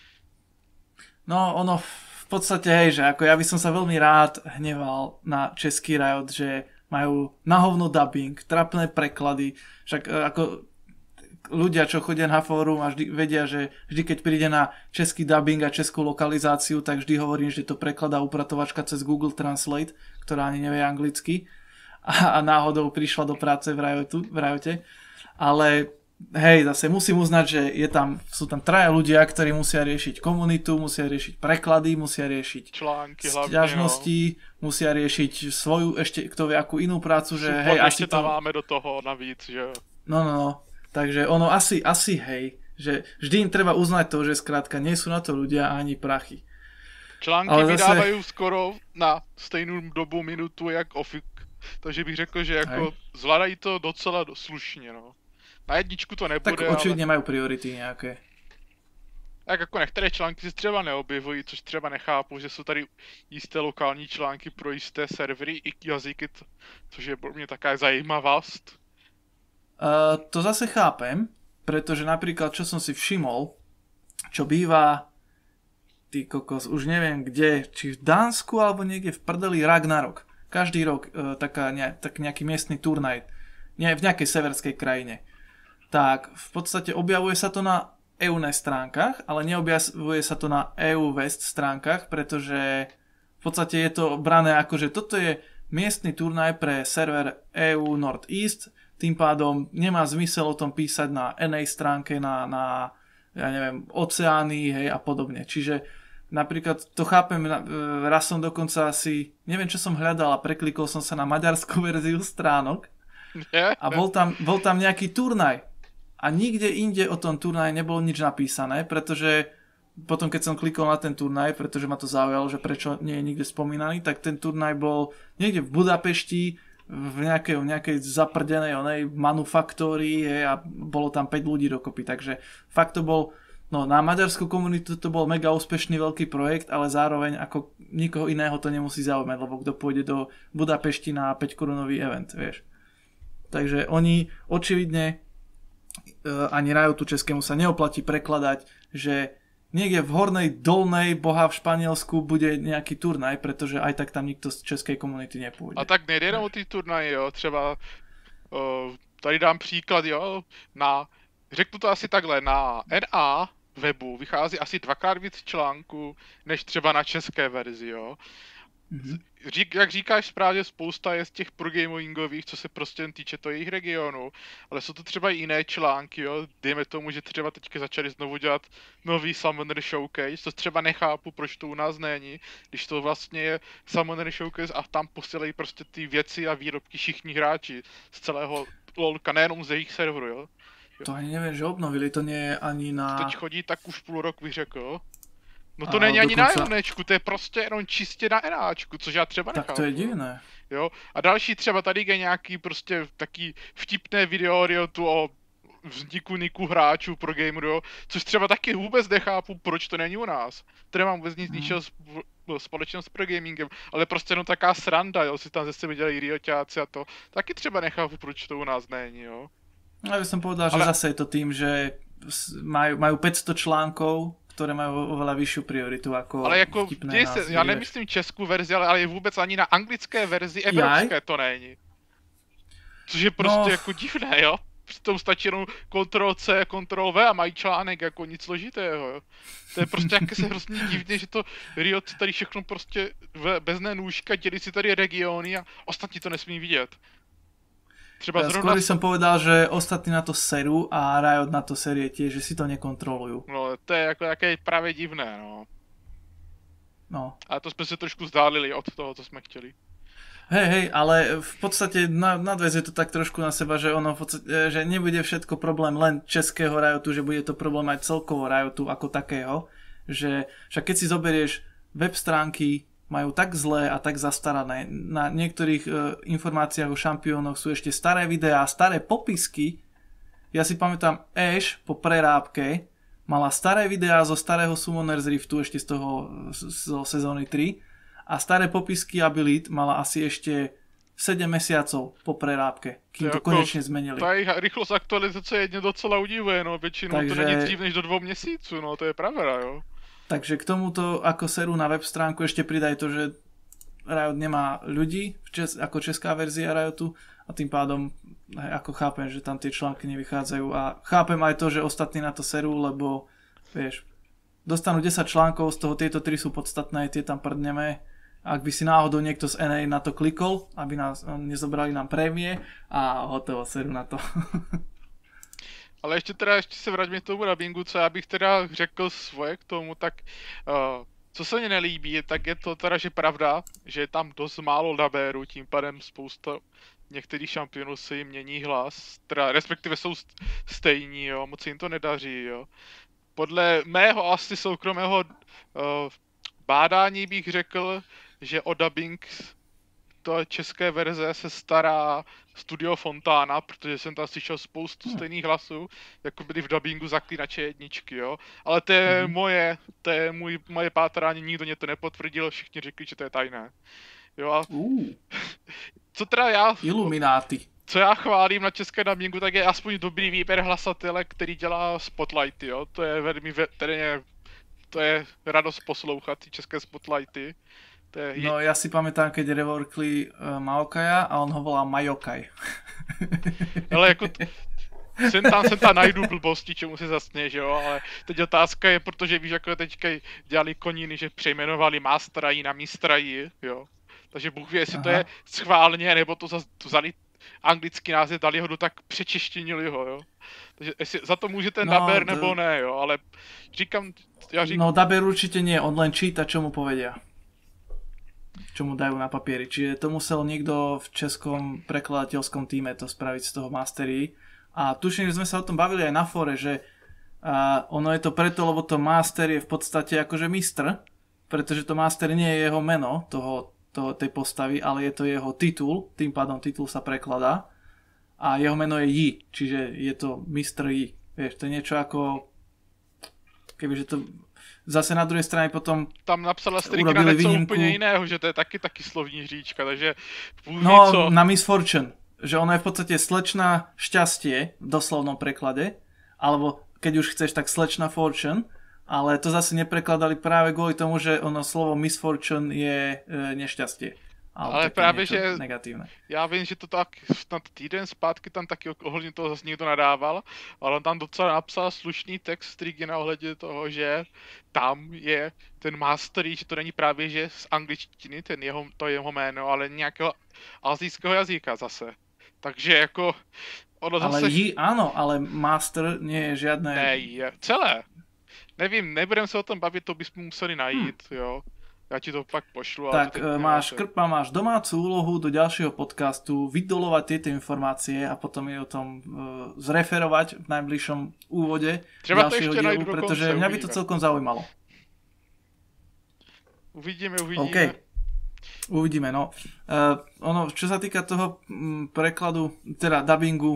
No, ono v podstate, hej, že ako ja by som sa veľmi rád hneval na český Riot, že majú na hovno dubbing, trapné preklady, však ako ľudia, čo chodia na fórum a vždy vedia, že vždy keď príde na český dubbing a českú lokalizáciu, tak vždy hovorím, že to prekladá upratovačka cez Google Translate, ktorá ani nevie anglicky a náhodou prišla do práce v Riote. Ale hej, zase musím uznať, že sú tam 3 ľudia, ktorí musia riešiť komunitu, musia riešiť preklady, musia riešiť články, sťažnosti, musia riešiť svoju, ešte kto vie akú inú prácu, že hej, asi to máme do toho navíc, že No. Takže ono asi hej, že vždy im treba uznať to, že skrátka nie sú na to ľudia ani prachy. Články vydávajú skoro na stejnou dobu minutu jak Ofik, takže bych řekl, že jako zvládají to docela slušně, no. Na jedničku to nebude, tak očividne majú priority nejaké. Tak jako některé články se třeba neobjevují, což třeba nechápu, že jsou tady jisté lokální články pro jisté servery i jazyky, což je pro mě taká zajímavost. To zase chápem, pretože napríklad, čo som si všimol, čo býva, ty kokos, už neviem kde, či v Dánsku alebo niekde v prdeli Ragnarok. Každý rok tak nejaký miestny turnaj, v nejakej severskej krajine. Tak v podstate objavuje sa to na EUNET stránkach, ale neobjavuje sa to na EU West stránkach, pretože v podstate je to brané ako, že toto je miestny turnaj pre server EU Northeast, tým pádom nemá zmysel o tom písať na NA stránke, na ja neviem, oceány, hej, a podobne. Čiže napríklad to chápem, raz som dokonca asi, neviem čo som hľadal a preklikol som sa na maďarskú verziu stránok a bol tam nejaký turnaj. a nikde inde o tom turnaji nebolo nič napísané, pretože potom keď som klikol na ten turnaj, pretože ma to zaujalo, že prečo nie je nikde spomínaný, tak ten turnaj bol niekde v Budapešti v nejakej zaprdenej manufaktórii a bolo tam 5 ľudí dokopy, takže fakt to bol, no na maďarskú komunitu to bol mega úspešný veľký projekt, ale zároveň ako nikoho iného to nemusí zaujímať, lebo kto pôjde do Budapešti na 5-korunový event, vieš. Takže oni očividne ani Riotu českému sa neoplatí prekladať, že niekde v hornej dolnej boha v Španielsku bude nějaký turnaj, protože aj tak tam nikto z české komunity nepůjde. A tak nejde jenom o ty turnaje, jo, třeba tady dám příklad, jo, řeknu to asi takhle, na NA webu vychází asi 2x víc článků, než třeba na české verzi, jo. Mm-hmm. Jak říkáš správně, spousta je z těch progamingových, co se prostě týče to jejich regionu, ale jsou to třeba i jiné články, jo, dejme tomu, že třeba teďka začali znovu dělat nový Summoner Showcase, to třeba nechápu, proč to u nás není, když to vlastně je Summoner Showcase a tam posílají prostě ty věci a výrobky všichni hráči z celého LoLka, nejenom z jejich serveru, jo. To ani nevím, že obnovili, to nie je ani na... Teď chodí tak už půl rok, bych řekl. No to není ani na MNčku, to je prostě jenom čistě na NAčku, což já třeba nechápu. Tak to je divné. Jo, a další třeba tady je nějaký prostě taky vtipné video tu o vzniku niku hráčů pro gameru, jo, což třeba taky vůbec nechápu, proč to není u nás. To nemám vůbec nic ničeho společného s progamingem, ale prostě jenom taká sranda, jo, si tam ze sebe dělají rioťáci a to, taky třeba nechápu, proč to u nás není, jo. No, ja by som povedal, že zase je to tým, že majú 500 článkov, ktoré majú oveľa vyššiu prioritu ako ale jako, vtipné názvy. Já nemyslím českou verzi, ale vůbec ani na anglické verzi evropské to není. Což je prostě jako divné, jo. Přitom stačí jenom Ctrl-C, Ctrl-V a mají článek, jako nic složitého, jo. To je prostě jaké se hrozně divně, že to Riot tady všechno prostě bez nůžka, dělí si tady regiony a ostatní to nesmí vidět. Třeba zrovna... Skôr som povedal, že ostatní na to seru a Riot na to serie tiež, že si to nekontrolujú. No, to je jako také právě divné, no. No. A to jsme se trošku vzdálili od toho, co jsme chtěli. Hej, ale v podstate nadväzuje to tak trošku na seba, že ono v podstate, že nebude všetko problém len českého Riotu, že bude to problém aj celkovo Riotu ako takého, že však keď si zoberieš web stránky majú tak zlé a tak zastarané. Na niektorých informáciách o šampiónoch sú ešte staré videá, staré popisky. Ja si pamätám, Ashe po prerábke mala staré videá zo starého Summoners Riftu ešte zo sezóny 3 a staré popisky abilit mala asi ešte 7 mesiacov po prerábke, kým to konečne zmenili. Ta jejich rychlost aktualizace jedně docela udivuje, no většinou takže... to není dřív než do 2 měsíců, no to je pravda, jo. Takže k tomuto, ako seru na web stránku, ešte pridaj to, že Riot nemá ľudí, ako česká verzia Riotu a tým pádom ako chápem, že tam tie články nevychádzajú a chápem aj to, že ostatní na to serú, lebo vieš, dostanú 10 článkov, z toho tieto 3 sú podstatné, tie tam prdneme. Ak by si náhodou niekto z NA na to klikol, aby nás nezobrali nám prémie a hotovo, seru na to. Ale ještě se vraťme k tomu dubbingu, co já bych teda řekl svoje k tomu, tak co se mně nelíbí, tak je to teda, že pravda, že je tam dost málo dubérů, tím pádem spousta některých šampionů si jim mění hlas, teda respektive jsou stejní, jo, moc jim to nedaří, jo. Podle mého asi soukromého bádání bych řekl, že o dubbing to české verze se stará Studio Fontana, protože jsem tam slyšel spoustu stejných hlasů, jako byly v dubbingu Zaklínače jedničky, jo. Ale to je moje pátrání, nikdo mě to nepotvrdil, všichni řekli, že to je tajné. Jo a... Co teda já... Ilumináty. Co já chválím na české dubbingu, tak je aspoň dobrý výběr hlasatele, který dělá spotlighty, jo. To je velmi... To je radost poslouchat ty české spotlighty. No ja si pamätám, keď reworkli Maokaja a on ho volal Majokaj. Ale jako sem tam najdu blbosti, čemu se zasněš, jo, ale teď otázka je, protože víš, jako teďka dělali koniny, že přejmenovali Mastrají na Mistrají, jo. Takže Bůh ví, jestli to je schválně, nebo to vzali anglický název, dali ho do tak přečeštěnili ho, jo. Takže jestli za to může ten dubber nebo ne, jo, ale říkám... No dubber určite nie, on len číta, čo mu povedia. Čo mu dajú na papieri. Čiže to musel niekto v českom prekladateľskom týme to spraviť z toho mastery, A tuším, že sme sa o tom bavili aj na fóre, že ono je to preto, lebo to master je v podstate akože mistr, pretože to master nie je jeho meno tej postavy, ale je to jeho titul, tým pádom titul sa prekladá a jeho meno je Yi, čiže je to mistr Yi. Vieš, to je niečo ako kebyže to zase na druhej strane potom tam napsala strikna něco úplně jiného, že to je taky slovní hříčka, takže no, na Misfortune, že ono je v podstate slečna šťastie v doslovnom preklade, alebo keď už chceš, tak slečna fortune, ale to zase neprekladali práve kvôli tomu, že ono slovo misfortune je nešťastie. Ale právě, že negatívne. Já vím, že to tak snad týden zpátky tam taky ohledně toho zase někdo nadával, ale on tam docela napsal slušný text Strigina ohledně toho, že tam je ten master, že to není právě že z angličtiny, to jeho jméno, ale nějakého asijského jazyka zase. Takže jako ono zase... Ale áno, ale master nie je žiadne... Ne, je celé. Nevím, nebudem se o tom bavit, to bychom museli najít, jo. Ja ti to pak pošlu. Tak máš domácu úlohu do ďalšieho podcastu vydolovať tieto informácie a potom je o tom zreferovať v najbližšom úvode ďalšieho dielu, pretože mňa by to celkom zaujímalo. Uvidíme. OK. Uvidíme, no. Ono, čo sa týka toho prekladu, teda dubbingu,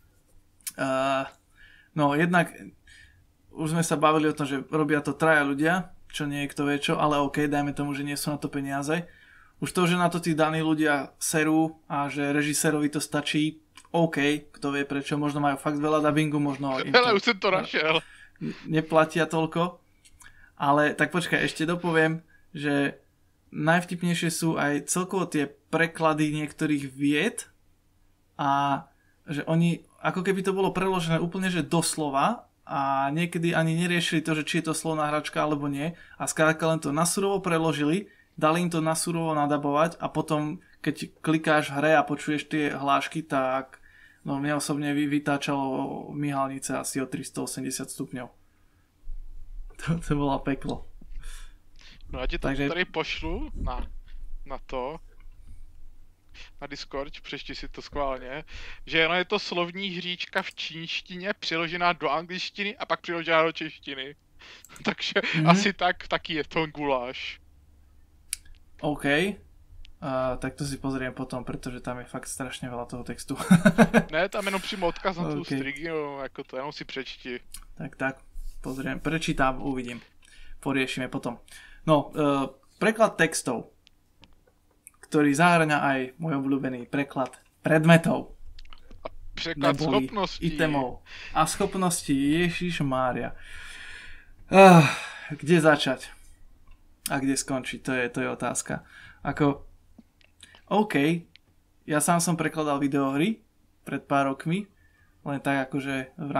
no jednak už sme sa bavili o tom, že robia to traja ľudia, čo nie je kto vie čo, ale OK, dajme tomu, že nie sú na to peniaze. Už to, že na to tí daní ľudia serú a že režisérovi to stačí, OK, kto vie prečo, možno majú fakt veľa dubbingu, možno im to, už som to našiel. Neplatia toľko. Ale tak počkaj, ešte dopoviem, že najvtipnejšie sú aj celkovo tie preklady niektorých vied a že oni, ako keby to bolo preložené úplne, že doslova, a niekedy ani neriešili to, že či je to slovná hračka alebo nie a skrátka len to nasurovo preložili, dali im to nasurovo nadabovať a potom keď klikáš v hre a počuješ tie hlášky, tak no mne osobne vytáčalo myhalnice asi o 380 stupňov. To bolo peklo. No ja ti to tady pošlu na to na Discord, přečti si to schválně, že ono je to slovní hříčka v čínštině přeložená do angličtiny a pak přeložená do češtiny. Takže asi taky je to guláš. OK. Tak to si pozriem potom, pretože tam je fakt strašne veľa toho textu. Ne, tam jenom přímo odkaz na tú Striginu, ako to, jenom si prečti. Tak, pozriem, prečítam, uvidím. Poriešime potom. No, preklad textov, ktorý zahrňa aj môj obľúbený preklad predmetov. A preklad schopností. Itemov. A schopností. Ježišmária. Kde začať? A kde skončiť? To je otázka. OK, ja sám som prekladal videohry pred pár rokmi, len tak akože v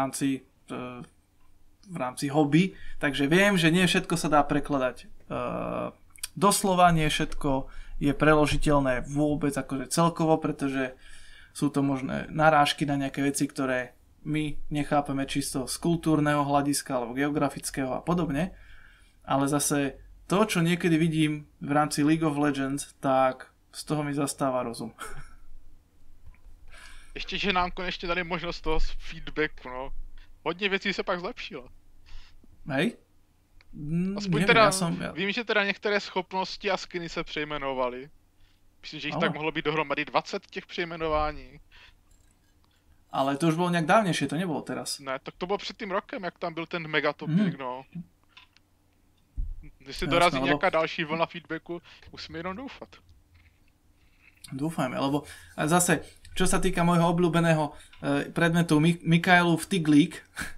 rámci hobby, takže viem, že nie všetko sa dá prekladať doslova, nie všetko je preložiteľné vôbec akože celkovo, pretože sú to možné narážky na nejaké veci, ktoré my nechápeme čisto z kultúrneho hľadiska alebo geografického a podobne, ale zase to, čo niekedy vidím v rámci League of Legends, tak z toho mi zastáva rozum. Ještě, že nám konečně dali možnost toho feedbacku, no. Hodně věcí se pak zlepšilo. Hej? Aspoň neviem, teda, ja vím, že teda některé schopnosti a skiny se přejmenovaly. Myslím, že ich tak mohlo být dohromady 20 těch přejmenování. Ale to už bolo nejak dávnejšie, to nebolo teraz. Ne, tak to bylo před tým rokem, jak tam byl ten megatopik, no. Jestli dorazí nějaká další vlna feedbacku, musíme jenom doufat. Dúfajme, lebo zase, čo sa týka môjho obľúbeného predmetu Mikaelov Tiglík,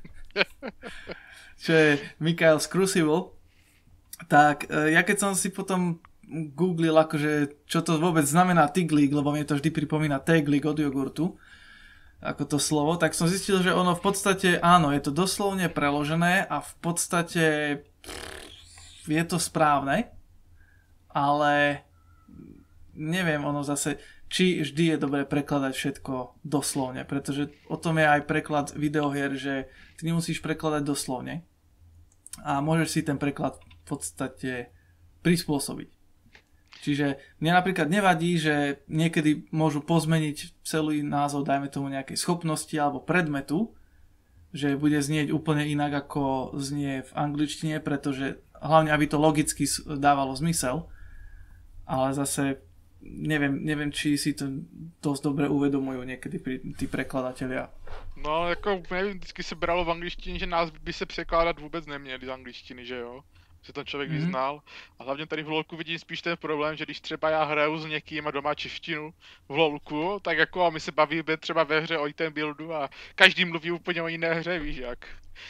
čo je Mikael's Crucible, tak ja keď som si potom googlil, akože, čo to vôbec znamená Tiglík, lebo mne to vždy pripomína Teglík od jogurtu, ako to slovo, tak som zistil, že ono v podstate, áno, je to doslovne preložené a v podstate je to správne, ale neviem, ono zase, či vždy je dobré prekladať všetko doslovne, pretože o tom je aj preklad videohier, že ty nemusíš prekladať doslovne a môžeš si ten preklad v podstate prispôsobiť. Čiže mne napríklad nevadí, že niekedy môžu pozmeniť celý názov, dajme tomu nejakej schopnosti alebo predmetu, že bude znieť úplne inak, ako znie v angličtine, pretože hlavne, aby to logicky dávalo zmysel. Ale zase neviem, či si to dosť dobre uvedomujú niekedy tí prekladatelia. No, jako nevím, vždycky se bralo v angličtině, že nás by se překládat vůbec neměli z angličtiny, že jo? Že ten člověk vyznal. A hlavně tady v LoLku vidím spíš ten problém, že když třeba já hraju s někým a doma češtinu v LoLku, tak jako a my se bavíme třeba ve hře o item buildu a každý mluví úplně o jiné hře, víš jak.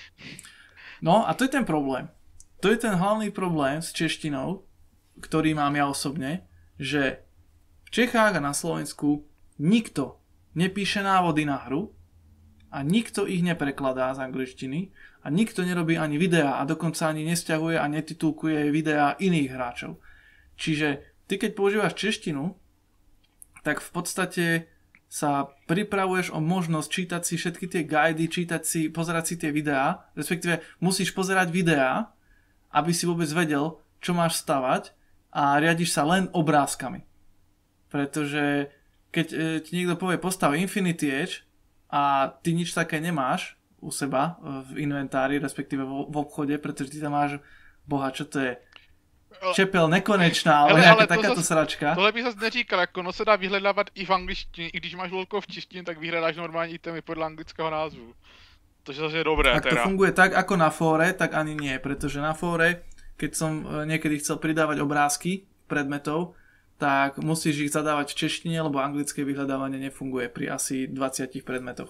No a to je ten problém. To je ten hlavný problém s češtinou, ktorý mám ja osobne, že v Čechách a na Slovensku nikto nepíše návody na hru a nikto ich neprekladá z angličtiny a nikto nerobí ani videá a dokonca ani nesťahuje a netitulkuje videá iných hráčov. Čiže ty keď používaš češtinu, tak v podstate sa pripravuješ o možnosť čítať si všetky tie guidy, pozerať si tie videá, respektíve musíš pozerať videá, aby si vôbec vedel, čo máš stavať a riadiš sa len obrázkami. Pretože keď ti niekto povie postav Infinity Edge a ty nič také nemáš u seba v inventári, respektíve v obchode, pretože ty tam máš, boha, čo to je? Čepel nekonečná, ale nejaká takáto sračka. Tohle bych zase neříkal, jako ono se dá vyhledávat i v angličtině, i když máš LoLko v češtině, tak vyhledáš normální itemy podle anglického názvu. To je dobré. Ak to funguje tak ako na fóre, tak ani nie, pretože na fóre, keď som niekedy chcel pridávať obrázky predmetov, tak musíš ich zadávať v češtine, lebo anglické vyhľadávanie nefunguje pri asi 20 predmetoch.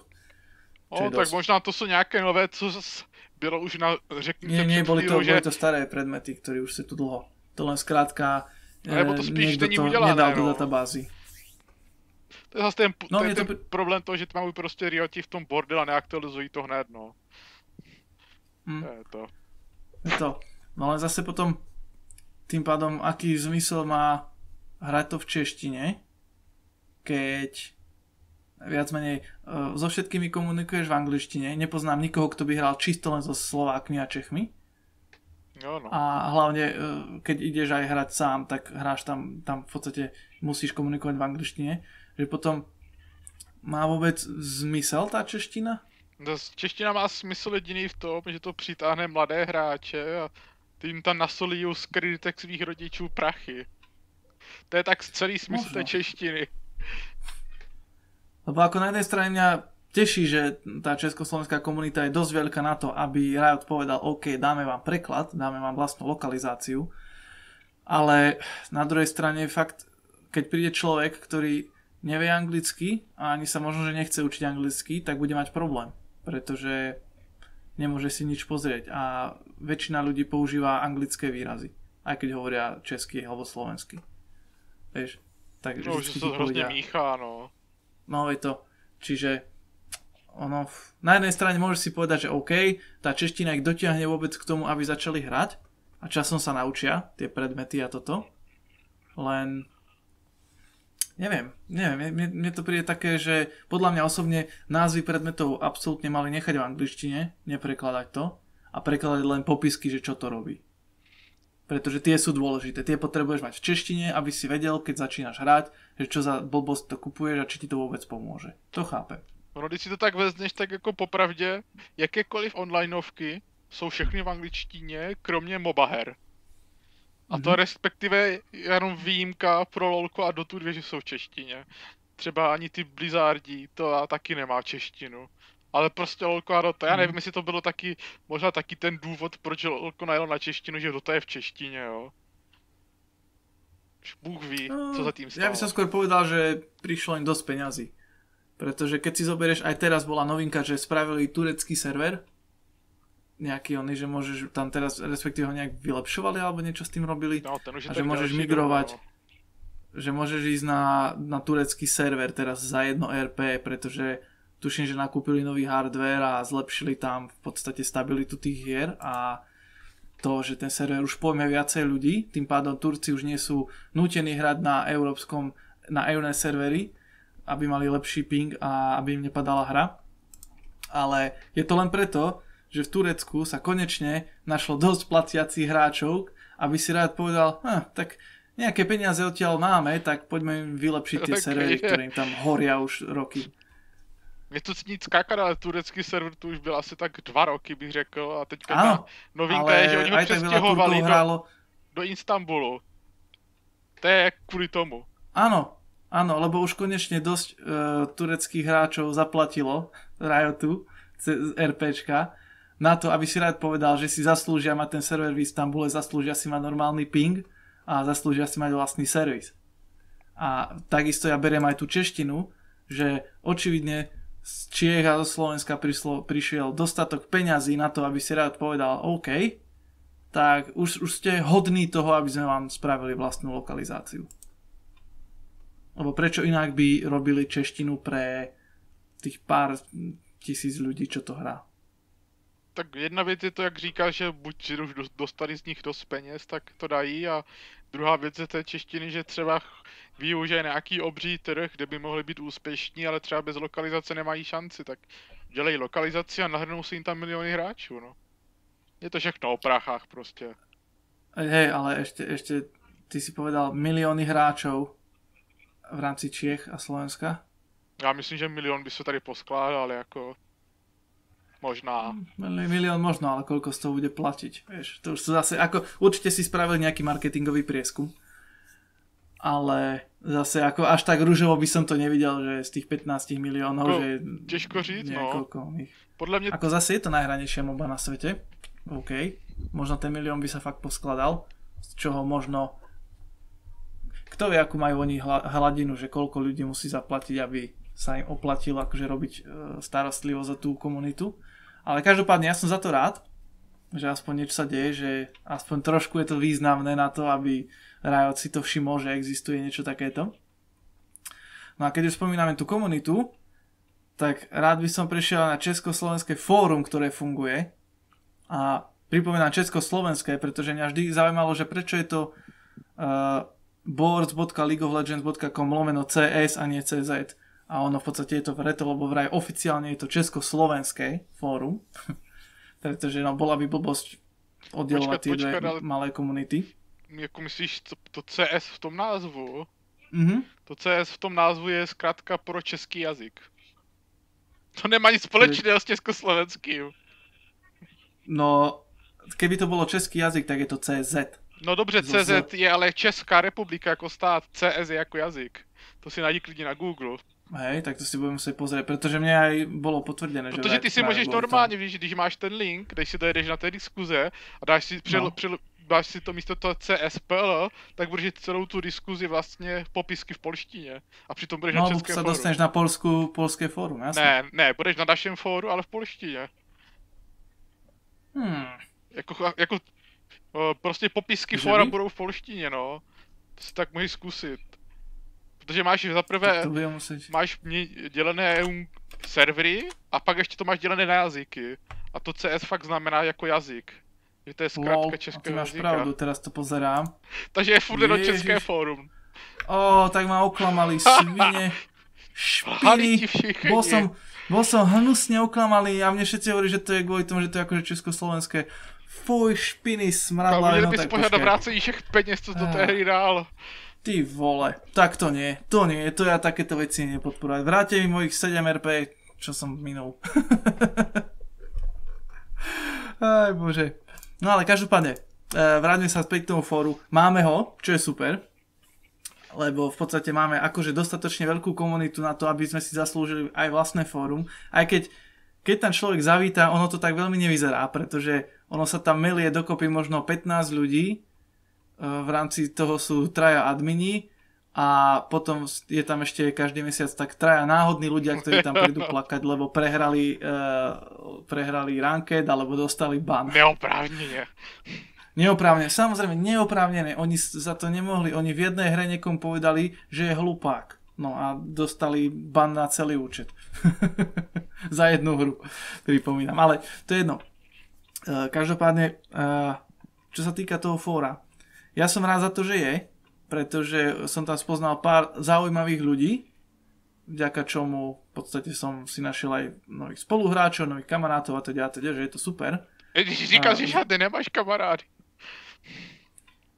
Tak možná to sú nejaké nové, co bylo už na řeknite Nie, boli to staré predmety, ktoré už sú tu dlho. To len skrátka niekto to nedal do databázy. To je zase ten problém toho, že mají prostě Rioti v tom bordel a neaktualizují to hned, no. To je to. Je to. No ale zase potom tým pádom, aký zmysel má hrať to v češtine, keď viac menej so všetkými komunikuješ v angličtine, nepoznám nikoho, kto by hral čisto len so Slovákmi a Čechmi. No. A hlavne, keď ideš aj hrať sám, tak hráš tam v podstate musíš komunikovať v angličtine, že potom má vôbec zmysel tá čeština? Čeština má smysl jediný v tom, že to přitáhne mladé hráče a ty jim tam nasolí z kreditek svých rodičů prachy. To je tak celý smysl té češtiny. Lebo ako na jednej strane mňa teší, že tá československá komunita je dosť veľká na to, aby Riot povedal, OK, dáme vám preklad, dáme vám vlastnú lokalizáciu, ale na druhej strane fakt, keď príde človek, ktorý nevie anglicky a ani sa možno, že nechce učiť anglicky, tak bude mať problém, pretože nemôže si nič pozrieť a väčšina ľudí používa anglické výrazy, aj keď hovoria česky alebo slovensky. Vieš, tak no, že to hrozne míchá, no. No je to, čiže ono, na jednej strane môžeš si povedať, že OK, tá čeština ich dotiahne vôbec k tomu, aby začali hrať a časom sa naučia tie predmety a toto, len neviem, mne to príde také, že podľa mňa osobne názvy predmetov absolútne mali nechať v angličtine, neprekladať to a prekladať len popisky, že čo to robí. Pretože tie sú dôležité. Tie potrebuješ mať v češtine, aby si vedel, keď začínaš hrať, že čo za blbosť to kupuješ a či ti to vôbec pomôže. To chápem. No, když si to tak vezneš, tak jako popravdě, jakékoliv onlineovky jsou všechny v angličtině, kromě MOBA her. A to respektive jenom výjimka pro LoLko a Dotu 2, že jsou v češtině. Třeba ani ty Blizzardi, to taky nemá češtinu. Ale prostě LoLko a Dota, já nevím, jestli to bylo taky, možná taky ten důvod, proč LoLko najelo na češtinu, že Dota je v češtině, jo. Bůh ví, co za tým stalo. Ja by som skôr povedal, že prišlo im dosť peňazí. Pretože keď si zoberieš, aj teraz bola novinka, že spravili turecký server, nejaký oný, že môžeš tam teraz, respektíve ho nejak vylepšovali, alebo niečo s tým robili, no, ten už a že môžeš migrovať, že môžeš ísť na turecký server teraz za 1 RP, pretože tuším, že nakúpili nový hardware a zlepšili tam v podstate stabilitu tých hier a to, že ten server už pojme viacej ľudí, tým pádom Turci už nie sú nútení hrať na EUNet servery, aby mali lepší ping a aby im nepadala hra. Ale je to len preto, že v Turecku sa konečne našlo dosť platiacich hráčov, aby si rád povedal, tak nejaké peniaze odtiaľ máme, tak poďme im vylepšiť tie servery, ktoré im tam horia už roky. Mě to nic skákat, ale turecký server tu už byl asi tak 2 roky, bych řekl, a teďka novinka je, že oni ho přestěhovali do Istanbulu. To je kvůli tomu. Áno, lebo už konečne dosť tureckých hráčov zaplatilo Riotu cez RPčka na to, aby si Riot povedal, že si zaslúžia mať ten server v Istanbule, zaslúžia si mať normálny ping a zaslúžia si mať vlastný servis. A takisto ja beriem aj tú češtinu, že očividne z Čiech a zo Slovenska prišiel dostatok peňazí na to, aby si Riot povedal OK, tak už ste hodní toho, aby sme vám spravili vlastnú lokalizáciu. Lebo prečo inak by robili češtinu pre tých pár tisíc ľudí, čo to hrá? Tak jedna věc je to, jak říkáš, že buď už dostali z nich dost peněz, tak to dají, a druhá věc je té češtiny, že třeba využije nějaký obří trh, kde by mohli být úspěšní, ale třeba bez lokalizace nemají šanci, tak dělají lokalizaci a nahrnou si jim tam miliony hráčů, no. Je to všechno o prachách prostě. Hej, ale ešte ty si povedal milióny hráčov v rámci Čiech a Slovenska? Já myslím, že milion by se tady poskládal jako... Možná. Milión možno, ale koľko z toho bude platiť. Vieš, to už sú zase, ako určite si spravil nejaký marketingový prieskum, ale zase ako až tak ružovo by som to nevidel, že z tých 15 miliónov, že těžko říct, niekoľko no. Podľa mňa... Ako zase je to najhranejšia MOBA na svete. OK. Možno ten milión by sa fakt poskladal, z čoho možno kto vie, akú majú oni hladinu, že koľko ľudí musí zaplatiť, aby sa im oplatilo akože robiť starostlivosť za tú komunitu. Ale každopádne ja som za to rád, že aspoň niečo sa deje, že aspoň trošku je to významné na to, aby Riot si to všimol, že existuje niečo takéto. No a keď už spomíname tú komunitu, tak rád by som prešiel na Československé fórum, ktoré funguje. A pripomínam Československé, pretože mňa vždy zaujímalo, že prečo je to boards.leagueoflegends.com/CS a nie CZ. A ono v podstate je to preto, lebo vraj oficiálne je to Československé fórum. Pretože bola by blbosť oddelovať tie dve malé komunity. Jako myslíš to CS v tom názvu? Mm-hmm. To CS v tom názvu je zkrátka pro český jazyk. To nemá nic společného s československým. No, keby to bolo český jazyk, tak je to CZ. No dobře, CZ je ale Česká republika jako stát, CS je jako jazyk. To si najdi klidně na Google. Hej, tak to si budem musieť pozrieť, pretože mne aj bolo potvrdené, že... Protože ty si môžeš normálne, víš, když máš ten link, když si dojedeš na té diskuze a dáš si to místo toho CSPL, tak budeš celou tu diskuzi vlastně popisky v polštině. A přitom budeš na českém fóru. No, sa dostaneš na polské fórum, jasne. Ne, budeš na našem fóru, ale v polštině. Jako prostě popisky fóra budou v polštině, no. To si tak můžeš zkusit. Protože máš zaprvé, máš dělené servery a pak ještě to máš dělené na jazyky. A to CS fakt znamená jako jazyk. Že to je zkrátka českého jazyka. Pravdu, teraz to pozerám. Takže je furt do české fórum. Tak ma oklamali svine, špiny. Bol som hnusne oklamaný a mne všetci hovorí, že to je kvôli tomu, že to je akože československé. Fuj, špiny, smradla. Měli bys požádat vrácení všech peněz, co do té hry dál. Ty vole, tak to nie, to ja takéto veci nepodporovať. Vráte mi mojich 7 RP, čo som minul. Aj bože. No ale každopádne, vráťme sa späť k tomu fóru. Máme ho, čo je super, lebo v podstate máme akože dostatočne veľkú komunitu na to, aby sme si zaslúžili aj vlastné fórum. Aj keď ten človek zavíta, ono to tak veľmi nevyzerá, pretože ono sa tam melie dokopy možno 15 ľudí, v rámci toho sú 3 admini a potom je tam ešte každý mesiac tak 3 náhodní ľudia, ktorí tam prídu plakať, lebo prehrali ranked alebo dostali ban. Neoprávnené, samozrejme neoprávnené, oni za to nemohli, oni v jednej hre niekomu povedali, že je hlupák. No a dostali ban na celý účet. Za jednu hru, pripomínam, ale to je jedno. Každopádne, čo sa týka toho fóra, ja som rád za to, že je, pretože som tam spoznal pár zaujímavých ľudí, vďaka čomu v podstate som si našiel aj nových spoluhráčov, nových kamarátov a teda, že je to super. Když říkáš, že žiadne nemáš kamarády.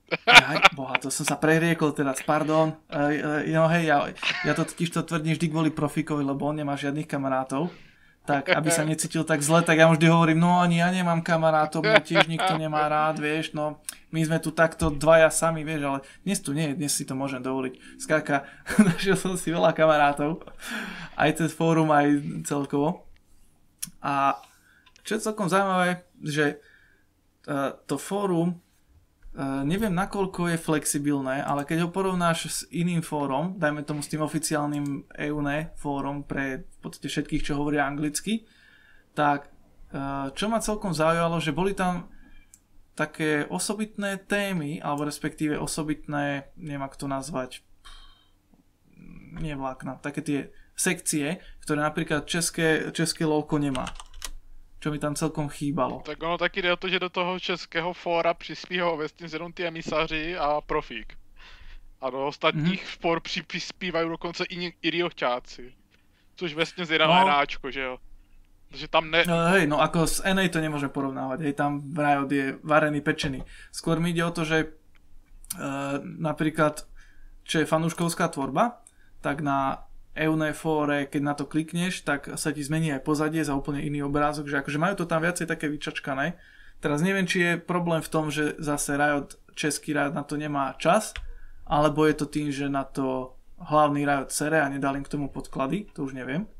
Boha, to som sa preriekol teraz, pardon. No hej, ja to totiž to tvrdím vždy kvôli Profikovi, lebo on nemá žiadnych kamarátov. Tak, aby sa necítil tak zle, tak ja vždy hovorím, no ani ja nemám kamarátov, mňa tiež nikto nemá rád, vieš, no my sme tu takto dvaja sami, vieš, ale dnes tu nie, dnes si to môžem dovoliť. Skrátka, našiel som si veľa kamarátov, aj cez fórum, aj celkovo. A čo je celkom zaujímavé, že to fórum, neviem nakoľko je flexibilné, ale keď ho porovnáš s iným fórom, dajme tomu s tým oficiálnym EUNE fórum pre v podstate všetkých, čo hovoria anglicky, tak čo ma celkom zaujalo, že boli tam také osobitné témy, alebo respektíve osobitné, neviem ako to nazvať, nie vlákna, také tie sekcie, ktoré napríklad české LOLko nemá. Čo mi tam celkom chýbalo. Tak ono taky jde o to, že do toho českého fóra přispívají vesměs jenom ty emisaři a Profík. A do ostatních fór přispívají dokonce i riochťáci. Což vesměs je NAčko, že jo. Takže tam ne... Hej, no ako s NA to nemôžem porovnávať. Hej, tam Riot je varený, pečený. Skôr mi ide o to, že napríklad, čo je fanúškovská tvorba, tak na EUNE fóre, keď na to klikneš, tak sa ti zmení aj pozadie za úplne iný obrázok, že akože majú to tam viacej také vyčačkané. Teraz neviem, či je problém v tom, že zase Riot, český Riot na to nemá čas, alebo je to tým, že na to hlavný Riot sere a nedal im k tomu podklady, to už neviem.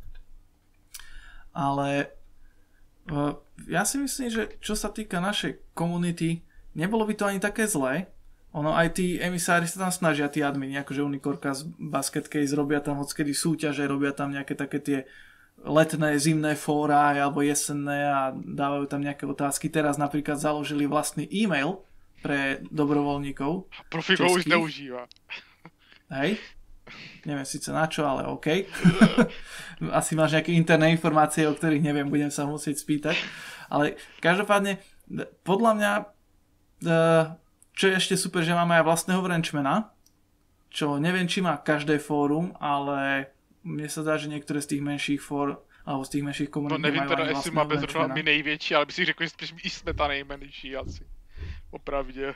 Ale ja si myslím, že čo sa týka našej komunity, nebolo by to ani také zlé. Ono aj tí emisári sa tam snažia, tí admini, akože Unikorka z Basket Case robia tam odskedy súťaže, robia tam nejaké také tie letné, zimné fóra alebo jesenné a dávajú tam nejaké otázky. Teraz napríklad založili vlastný e-mail pre dobrovoľníkov. Profík ho už neužíva. Hej. Neviem síce na čo, ale OK. Asi máš nejaké interné informácie, o ktorých neviem, budem sa musieť spýtať. Ale každopádne, podľa mňa čo je ešte super, že máme aj vlastného Wrenchmana, čo neviem, či má každé fórum, ale mne sa zdá, že niektoré z tých menších fór, alebo z tých menších komunít no nevím teda, jestli má bez Wrenchmana. my největší, ale bych si řekl, že spíš i jsme ta nejmenší asi. Opravdě.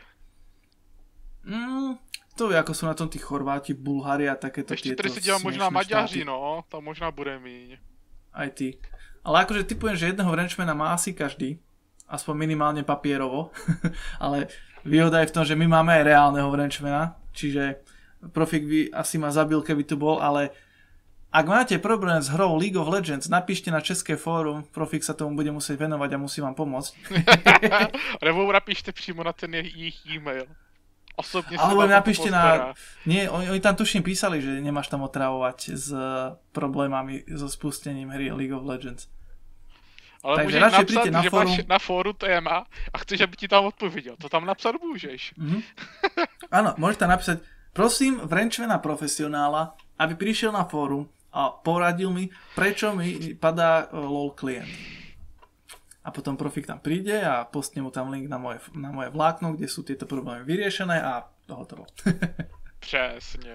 To je, ako sú na tom tí Chorváti, Bulhári a takéto ještě tieto tady si dělá možná Maďaři, štáty. no, tam možná bude míň. Aj ty. Ale akože typujem, že jedného Wrenchmana má asi každý, aspoň minimálne papierovo, ale výhoda je v tom, že my máme aj reálneho Wrenchmana, čiže Profik by asi ma zabil, keby tu bol, ale ak máte problém s hrou League of Legends, napíšte na české fórum, Profik sa tomu bude musieť venovať a musí vám pomôcť. Nebo napíšte přímo na ten jejich e-mail. Osobne alebo napíšte na... Nie, oni tam tuším písali, že nemáš tam otravovať s problémami so spustením hry League of Legends. Ale takže můžeš radšej napsat, príďte na že fórum. máš na fóru téma a chceš, aby ti tam odpověděl. To tam napsat můžeš. Áno, môžeš tam napísať, prosím Wrenchmana profesionála, aby prišiel na fórum a poradil mi, prečo mi padá LOL klient. A potom Profik tam príde a postne mu tam link na moje vlákno, kde sú tieto problémy vyriešené a hotovo. Přesně.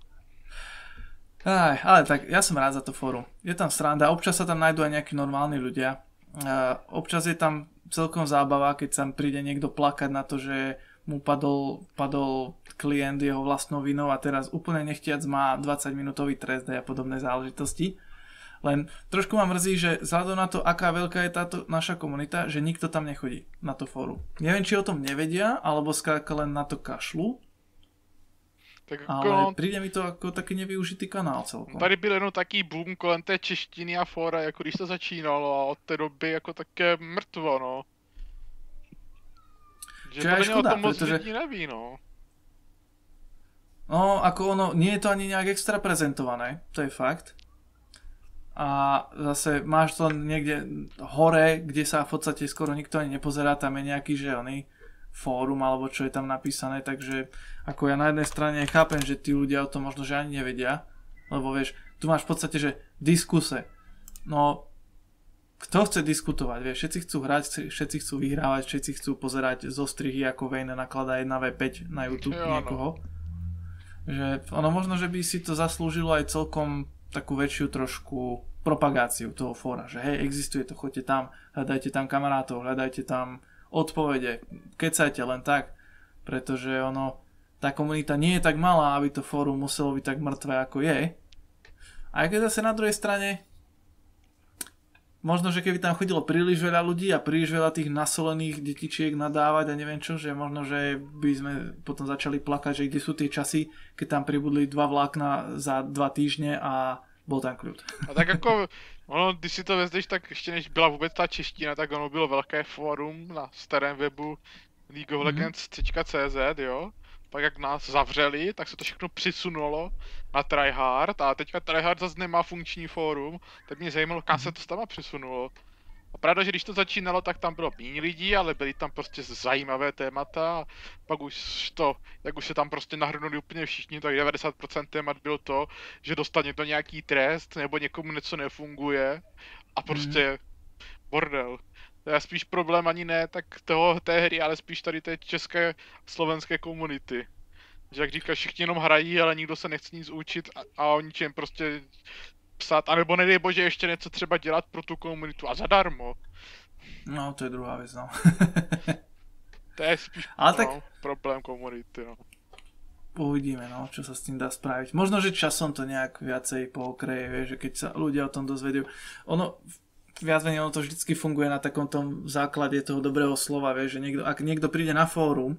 Ale tak ja som rád za to fórum. Je tam sranda, občas sa tam nájdú aj nejakí normálni ľudia. Občas je tam celkom zábava, keď sa príde niekto plakať na to, že mu padol klient jeho vlastnou vinou a teraz úplne nechtiac má 20-minútový trest a podobné záležitosti. Len trošku ma mrzí, že vzhľadom na to, aká veľká je táto naša komunita, že nikto tam nechodí na to fórum. Neviem, či o tom nevedia, alebo skrátka len na to kašľú. Tak ale príde mi to ako taký nevyužitý kanál celkom. Tady byl jenom taký boom kolem té češtiny a fóra, jako když to začínalo a od té doby jako také mrtvo, no. Že čo je to škoda, o tom moc pretože... lidí neví, no. No, ako ono, nie je to ani nejak extra prezentované, to je fakt. A zase máš to niekde hore, kde sa v podstate skoro nikto ani nepozerá, tam je nejaký, že oný fórum, alebo čo je tam napísané, takže ako ja na jednej strane chápem, že tí ľudia o tom možno, že ani nevedia, lebo vieš, tu máš v podstate, že diskuse. No, kto chce diskutovať, vieš, všetci chcú hrať, všetci chcú vyhrávať, všetci chcú pozerať zostrihy, ako Vayne nakladá 1v5 na YouTube niekoho. Že ono možno, že by si to zaslúžilo aj celkom takú väčšiu trošku propagáciu toho fóra, že hej, existuje to, choďte tam, hľadajte tam kamarátov, hľadajte tam odpovede, kecajte len tak, pretože tá komunita nie je tak malá, aby to fórum muselo byť tak mŕtve, ako je. A keď zase na druhej strane, možno, že keby tam chodilo príliš veľa ľudí a príliš veľa tých nasolených detičiek nadávať a neviem čo, že možno, že by sme potom začali plakať, že kde sú tie časy, keď tam pribudli 2 vlákna za 2 týždne a bol tam kľud. A tak jako, když si to vezmeš, tak ještě než byla vůbec ta čeština, tak ono bylo velké fórum na starém webu leagueoflegends.cz, jo. Pak jak nás zavřeli, tak se to všechno přisunulo na Tryhard a teďka Tryhard zase nemá funkční fórum, tak mě zajímalo, kam se to tam přesunulo. A pravda, že když to začínalo, tak tam bylo méně lidí, ale byly tam prostě zajímavé témata a pak už to, jak už se tam prostě nahrnuli úplně všichni, tak 90% témat bylo to, že dostane to nějaký trest nebo někomu něco nefunguje a prostě bordel. To je spíš problém ani ne tak té hry, ale spíš tady té české slovenské komunity. Že jak říkáš, všichni jenom hrají, ale nikdo se nechce nic učit a o ničem prostě psát, anebo nedej bože ještě něco třeba dělat pro tu komunitu a zadarmo. No, to je druhá vec, no. To je spíš problém komunity, no. Uvidíme, no, čo sa s tým dá spraviť. Možno, že časom to nejak viacej pookreje, vieš, že keď sa ľudia o tom dozvedajú. Viac menej to vždycky funguje na takom tom základe toho dobrého slova, vieš, že ak niekto príde na fórum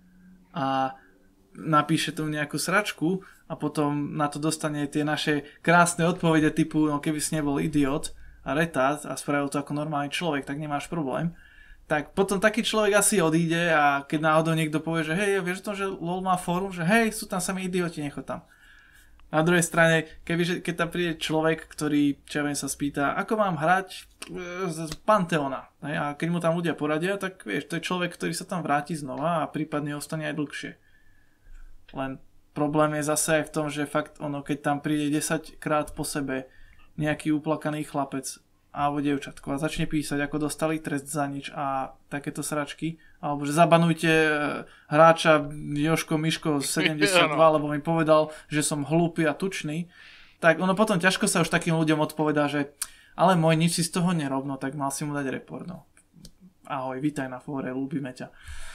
a napíše tu nejakú sračku a potom na to dostane tie naše krásne odpovede typu, no keby si nebol idiot a retard a spravil to ako normálny človek, tak nemáš problém. Tak potom taký človek asi odíde a keď náhodou niekto povie, že hej, vieš to, že LOL má fórum, že hej, sú tam sami idioti, nechod tam. Na druhej strane, keď tam príde človek, ktorý, čo ja viem, sa spýta, ako mám hrať z Pantheona, a keď mu tam ľudia poradia, tak vieš, to je človek, ktorý sa tam vráti znova a prípadne ostane aj dlhšie. Len problém je zase aj v tom, že fakt keď tam príde 10 krát po sebe nejaký uplakaný chlapec alebo dievčatko a začne písať, ako dostali trest za nič a takéto sračky, alebo že zabanujte hráča Joško Miško 72, lebo mi povedal, že som hlúpy a tučný, tak potom ťažko sa už takým ľuďom odpovedá, že ale môj, nič si z toho nerob, no tak mal si mu dať report, no. Ahoj, vítaj na fóre, ľúbime ťa.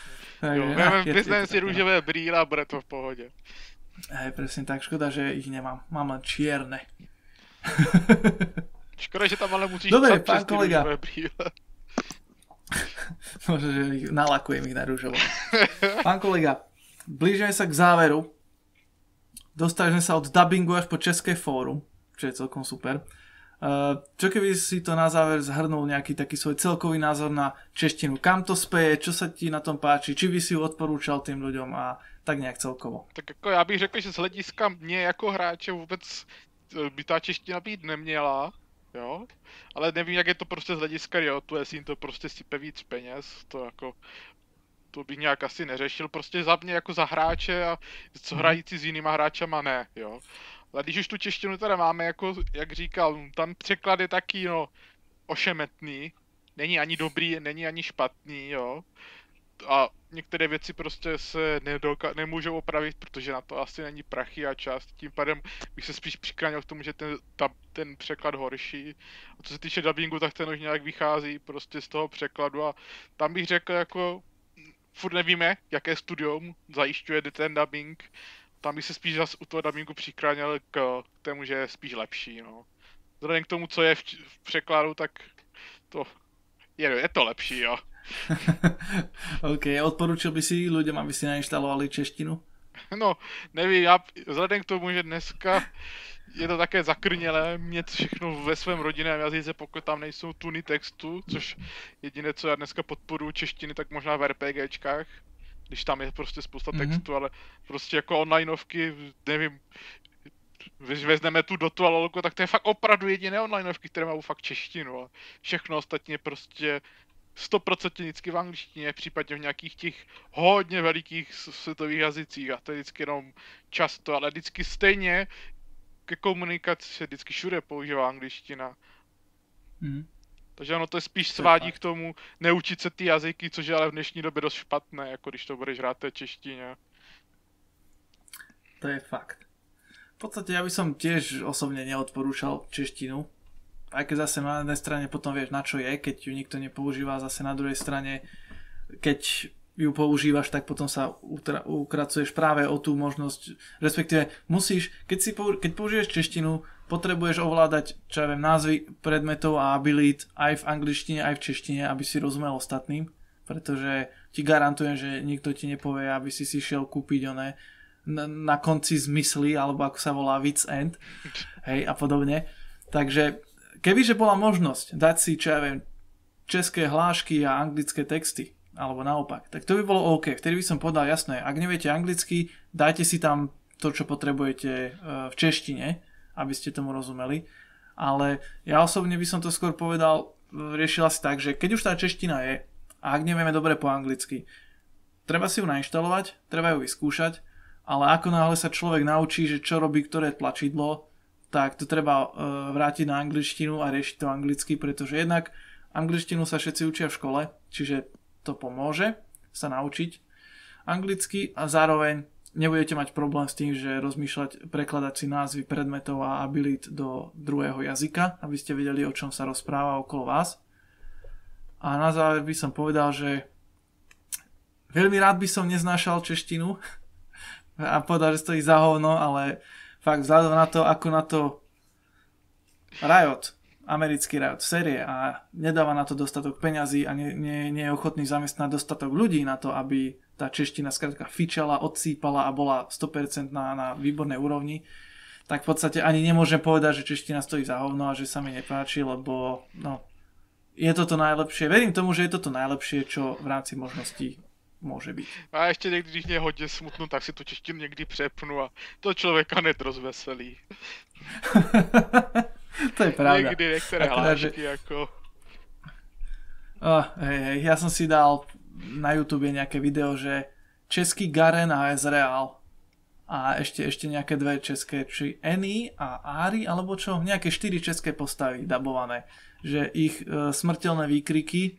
Vyznám si rúžové brýle a bude to v pohode. Hej, presne tak, škoda, že ich nemám. Mám len čierne. Škoda, že tam ale musíš dobre, pán kolega. Môže, že nalakujem ich na rúžovo. Pán kolega, blížime sa k záveru. Dostali sme sa od dubbingu až po české fórum, čo je celkom super. Čo keby si to na záver zhrnul nejaký taký svoj celkový názor na češtinu? Kam to speje? Čo sa ti na tom páči? Či by si ju odporúčal tým ľuďom a tak nejak celkovo? Tak jako já bych řekl, že z hlediska mě jako hráče vůbec by ta čeština být neměla. Jo, ale nevím, jak je to prostě z hlediska Riotu, jestli jim to prostě sype víc peněz, to bych nějak asi neřešil, prostě za mě jako za hráče a co hrající s jinýma hráčama ne, jo. Ale když už tu češtinu teda máme, jako, jak říkal, tam překlad je taky, ošemetný, není ani dobrý, není ani špatný, jo. A některé věci prostě se nemůžou opravit, protože na to asi není prachy a čas. Tím pádem bych se spíš přiklánil k tomu, že ten překlad horší. A co se týče dubbingu, tak ten už nějak vychází prostě z toho překladu a tam bych řekl jako furt nevíme, jaké studium zajišťuje ten dubbing. Tam bych se spíš zase u toho dubbingu přiklánil k tomu, že je spíš lepší, no. Vzhledem k tomu, co je v překladu, tak to je to lepší, jo. OK, odporučil by si ľuďom, aby si nainštalovali češtinu? No, nevím, já vzhledem k tomu, že dneska je to také zakrnělé, mít všechno ve svém rodinném jazyce, pokud tam nejsou tuny textu, což jediné, co já dneska podporuji češtiny, tak možná v RPGčkách, když tam je prostě spousta textu, ale prostě jako onlineovky, nevím, když vezmeme tu Dotu a Lolko, tak to je fakt opravdu jediné onlineovky, které mají fakt češtinu a všechno ostatně prostě 100% vždycky v angličtině, případně v nějakých těch hodně velikých světových jazycích a to je vždycky jenom často, ale vždycky stejně ke komunikaci se vždycky všude používá angličtina. Takže ono to je spíš svádí k tomu neučit se ty jazyky, což je ale v dnešní době dost špatné, jako když to budeš hrát té češtině. To je fakt. V podstate ja by som tiež osobne neodporúčal češtinu. Aj keď zase na jednej strane potom vieš, na čo je, keď ju nikto nepoužíva, zase na druhej strane, keď ju používaš, tak potom sa ukracuješ práve o tú možnosť, respektíve musíš, keď použiješ češtinu, potrebuješ ovládať, čo ja viem, názvy predmetov a abilit aj v angličtine, aj v češtine, aby si rozumel ostatným, pretože ti garantujem, že nikto ti nepovie, aby si šiel kúpiť na konci zmysly, alebo ako sa volá wits end, hej, a podobne. Takže kebyže bola možnosť dať si, čo ja viem, české hlášky a anglické texty, alebo naopak, tak to by bolo OK. Vtedy by som povedal, jasné, ak neviete anglicky, dajte si tam to, čo potrebujete v češtine, aby ste tomu rozumeli. Ale ja osobne by som to skôr povedal, riešila si tak, že keď už tá čeština je, a ak nevieme dobre po anglicky, treba si ju nainštalovať, treba ju vyskúšať, ale ako náhle sa človek naučí, že čo robí ktoré tlačidlo, tak to treba vrátiť na angličtinu a riešiť to anglicky, pretože jednak angličtinu sa všetci učia v škole, čiže to pomôže sa naučiť anglicky a zároveň nebudete mať problém s tým, že prekladať si názvy predmetov a abilit do druhého jazyka, aby ste vedeli, o čom sa rozpráva okolo vás. A na záver by som povedal, že veľmi rád by som neznášal češtinu a povedal, že stojí za hovno, ale fakt vzhľadom na to, ako na to Riot, americký Riot série a nedáva na to dostatok peňazí a nie je ochotný zamestnať dostatok ľudí na to, aby tá čeština skrátka fičala, odsýpala a bola 100% na výbornej úrovni, tak v podstate ani nemôžem povedať, že čeština stojí za hovno a že sa mi nepáči, lebo je toto najlepšie. Verím tomu, že je toto najlepšie, čo v rámci možností může být. A ještě někdy, když mě hodně smutno, tak si tu češtinu někdy přepnu a to člověka hned rozveselí. To je pravda. Někdy některé hlášky jako... Hej, ja som si dal na YouTube nejaké video, že český Garen a Ezreal a ešte nejaké dve české, či Annie a Ari, alebo čo, nejaké 4 české postavy dabované, že ich smrteľné výkriky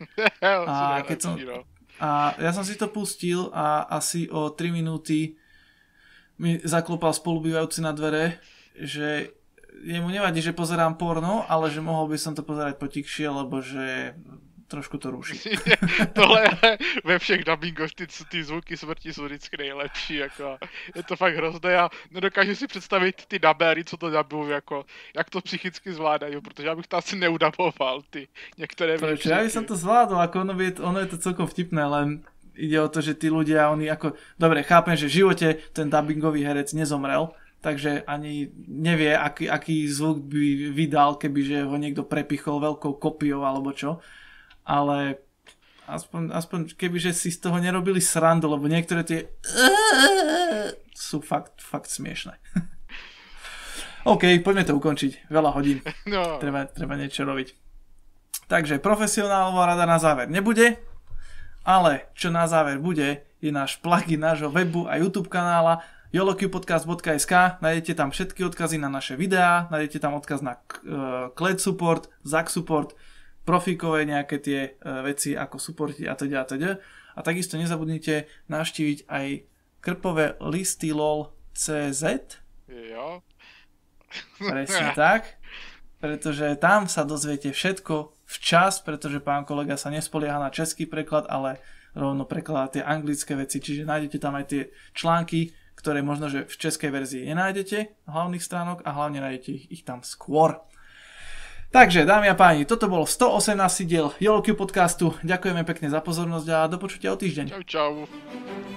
a ja som si to pustil a asi o 3 minúty mi zaklopal spolubývajúci na dvere, že jemu nevadí, že pozerám porno, ale že mohol by som to pozerať potikšie, lebo že trošku to ruší. Tohle ve všech dubbingoch ty zvuky smrti jsou vždycky nejlepší, jako je to fakt hrozné. Já nedokážu si představit ty dubéry, co to dubují, jako jak to psychicky zvládají, protože já bych to asi neudaboval, ty některé výkriky. Ja by som to zvládol, ako ono je to celkom vtipné, len ide o to, že tí ľudia, oni ako, dobre, chápem, že v živote ten dubbingový herec nezomrel, takže ani nevie, aký zvuk by vydal, kebyže ho niekto prepichol veľkou kopiou alebo čo. Ale aspoň kebyže si z toho nerobili srandu, lebo niektoré tie sú fakt smiešné. OK, poďme to ukončiť. Veľa hodín. No. Treba niečo robiť. Takže profesionálová rada na záver nebude, ale čo na záver bude, je náš plugin nášho webu a YouTube kanála yoloqpodcast.sk. Nájdete tam všetky odkazy na naše videá, nájdete tam odkaz na Kled support, Zack support, profíkové nejaké tie veci ako supporti a teda. A takisto nezabudnite navštíviť aj krpové listy lol.cz. Jo. Presne tak. Pretože tam sa dozviete všetko včas, pretože pán kolega sa nespolieha na český preklad, ale rovno prekladá tie anglické veci. Čiže nájdete tam aj tie články, ktoré možno, že v českej verzii nenájdete hlavných stránok a hlavne nájdete ich tam skôr. Takže, dámy a páni, toto bol 118. diel YOLOQ podcastu. Ďakujeme pekne za pozornosť a do počutia o týždeň. Čau.